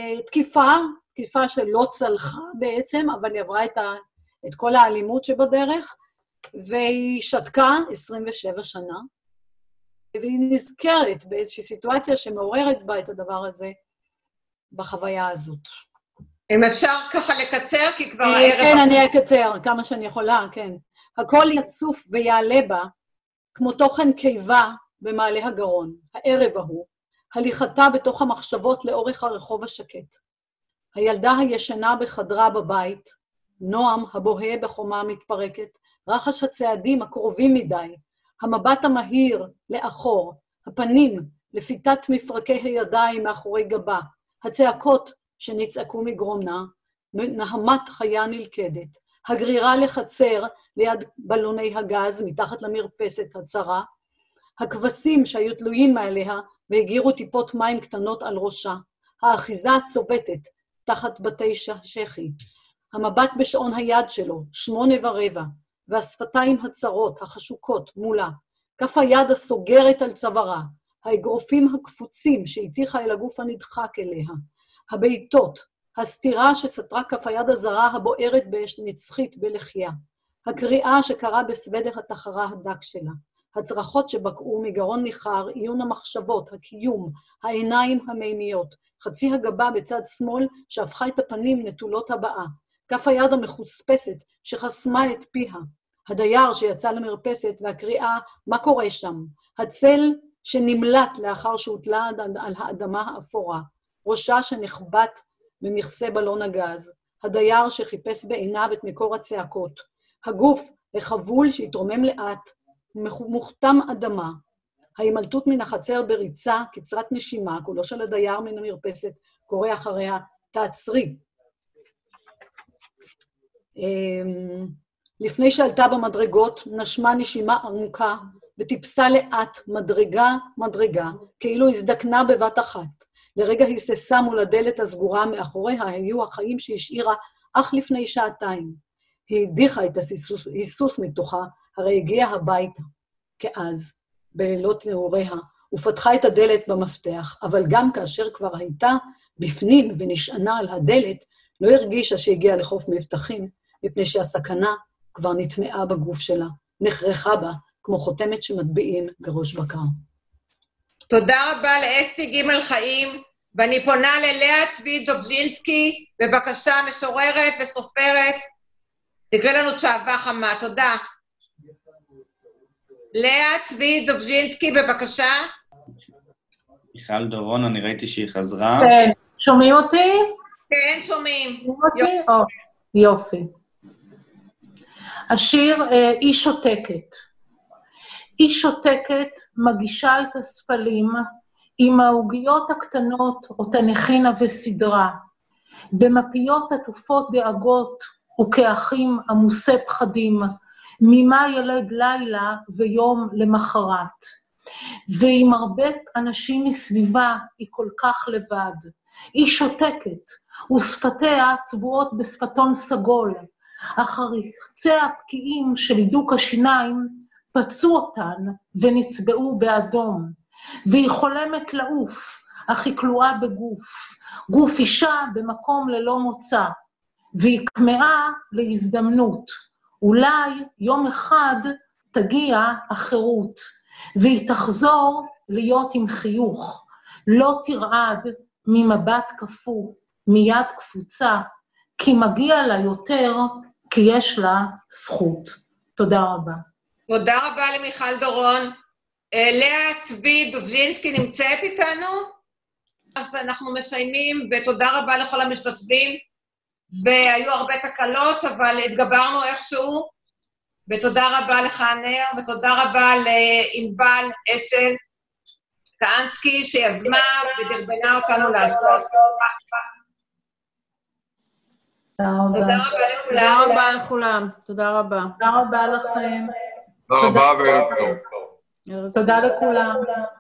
תקיפה שלא צלחה בעצם, אבל היא עברה את כל האלימות שבדרך, והיא שתקה 27 שנה, והיא נזכרת באיזושהי סיטואציה שמעוררת בה את הדבר הזה בחוויה הזאת. אם אפשר ככה לקצר, כי כבר הערב... כן, אני אקצר, כמה שאני יכולה, כן. הכל יצוף ויעלה בה, כמו תוכן קיבה במעלה הגרון, הערב ההוא, הליכתה בתוך המחשבות לאורך הרחוב השקט. הילדה הישנה בחדרה בבית, נועם הבוהה בחומה המתפרקת, רחש הצעדים הקרובים מדי, המבט המהיר לאחור, הפנים לפיתת מפרקי הידיים מאחורי גבה, הצעקות שנצעקו מגרונה, נהמת חיה נלכדת, הגרירה לחצר ליד בלוני הגז מתחת למרפסת הצרה, הכבשים שהיו תלויים מעליה והגירו טיפות מים קטנות על ראשה, האחיזה הצובטת תחת בתי שחי, המבט בשעון היד שלו, 8:15, והשפתיים הצרות, החשוקות, מולה, כף היד הסוגרת על צווארה, האגרופים הקפוצים שהתיחה אל הגוף הנדחק אליה, הביתות, הסתירה שסתרה כף היד הזרה הבוערת באש נצחית בלחייה, הקריאה שקרה בסוודר התחרה הדק שלה, הצרחות שבקעו מגרון ניחר, עיון המחשבות, הקיום, העיניים המימיות, חצי הגבה בצד שמאל שהפכה את הפנים נטולות הבאה, כף היד המחוספסת שחסמה את פיה, הדייר שיצא למרפסת והקריאה מה קורה שם, הצל שנמלט לאחר שהוטלה על האדמה האפורה, ראשה שנחבט במכסה בלון הגז, הדייר שחיפש בעיניו את מקור הצעקות, הגוף החבול שהתרומם לאט, מוכתם אדמה, ההימלטות מן החצר בריצה, קצרת נשימה, קולו של הדייר מן המרפסת, קורא אחריה, תעצרי. לפני שעלתה במדרגות, נשמה נשימה עמוקה, וטיפסה לאט, מדרגה, כאילו הזדקנה בבת אחת. לרגע היססה מול הדלת הסגורה, מאחוריה היו החיים שהשאירה אך לפני שעתיים. היא הדיחה את ההיסוס מתוכה, הרי הגיעה הביתה, כאז, בלילות נעוריה, ופתחה את הדלת במפתח, אבל גם כאשר כבר הייתה בפנים ונשענה על הדלת, לא הרגישה שהגיעה לחוף מבטחים, מפני שהסכנה כבר נטמעה בגוף שלה, נחרכה בה, כמו חותמת שמטביעים בראש בקר. תודה רבה לאסתי ג' חיים, ואני פונה ללאה צבי דובז'ינסקי, בבקשה, משוררת וסופרת, תקריא לנו צ'אווה חמה, תודה. לאה צבי דובז'ינסקי, בבקשה. מיכל דורון, אני ראיתי שהיא חזרה. כן, שומעים אותי? כן, שומעים. יופי. השיר היא שותקת. היא שותקת, מגישה את הספלים עם העוגיות הקטנות אותן הכינה וסדרה, במפיות עטופות דאגות וכאחים עמוסי פחדים, ממה ילד לילה ויום למחרת. ועם הרבה אנשים מסביבה היא כל כך לבד. היא שותקת, ושפתיה צבועות בשפתון סגול, אך הרחצי הפקיעים של הידוק השיניים פצעו אותן ונצבעו באדום, והיא חולמת לעוף, אך היא כלואה בגוף, גוף אישה במקום ללא מוצא, והיא כמאה להזדמנות. אולי יום אחד תגיע החירות, והיא תחזור להיות עם חיוך, לא תרעד ממבט כפו, מיד קפוצה, כי מגיע לה יותר, כי יש לה זכות. תודה רבה. תודה רבה למיכל דורון. לאה צבי דובז'ינסקי נמצאת איתנו? אז אנחנו מסיימים, ותודה רבה לכל המשתתפים, והיו הרבה תקלות, אבל התגברנו איכשהו, ותודה רבה לך נר, ותודה רבה לענבל אשל קאנסקי, שיזמה ודרבנה אותנו לעשות. תודה רבה לכולם. תודה רבה. תודה רבה לכם. תודה רבה וערב טוב. תודה לכולם.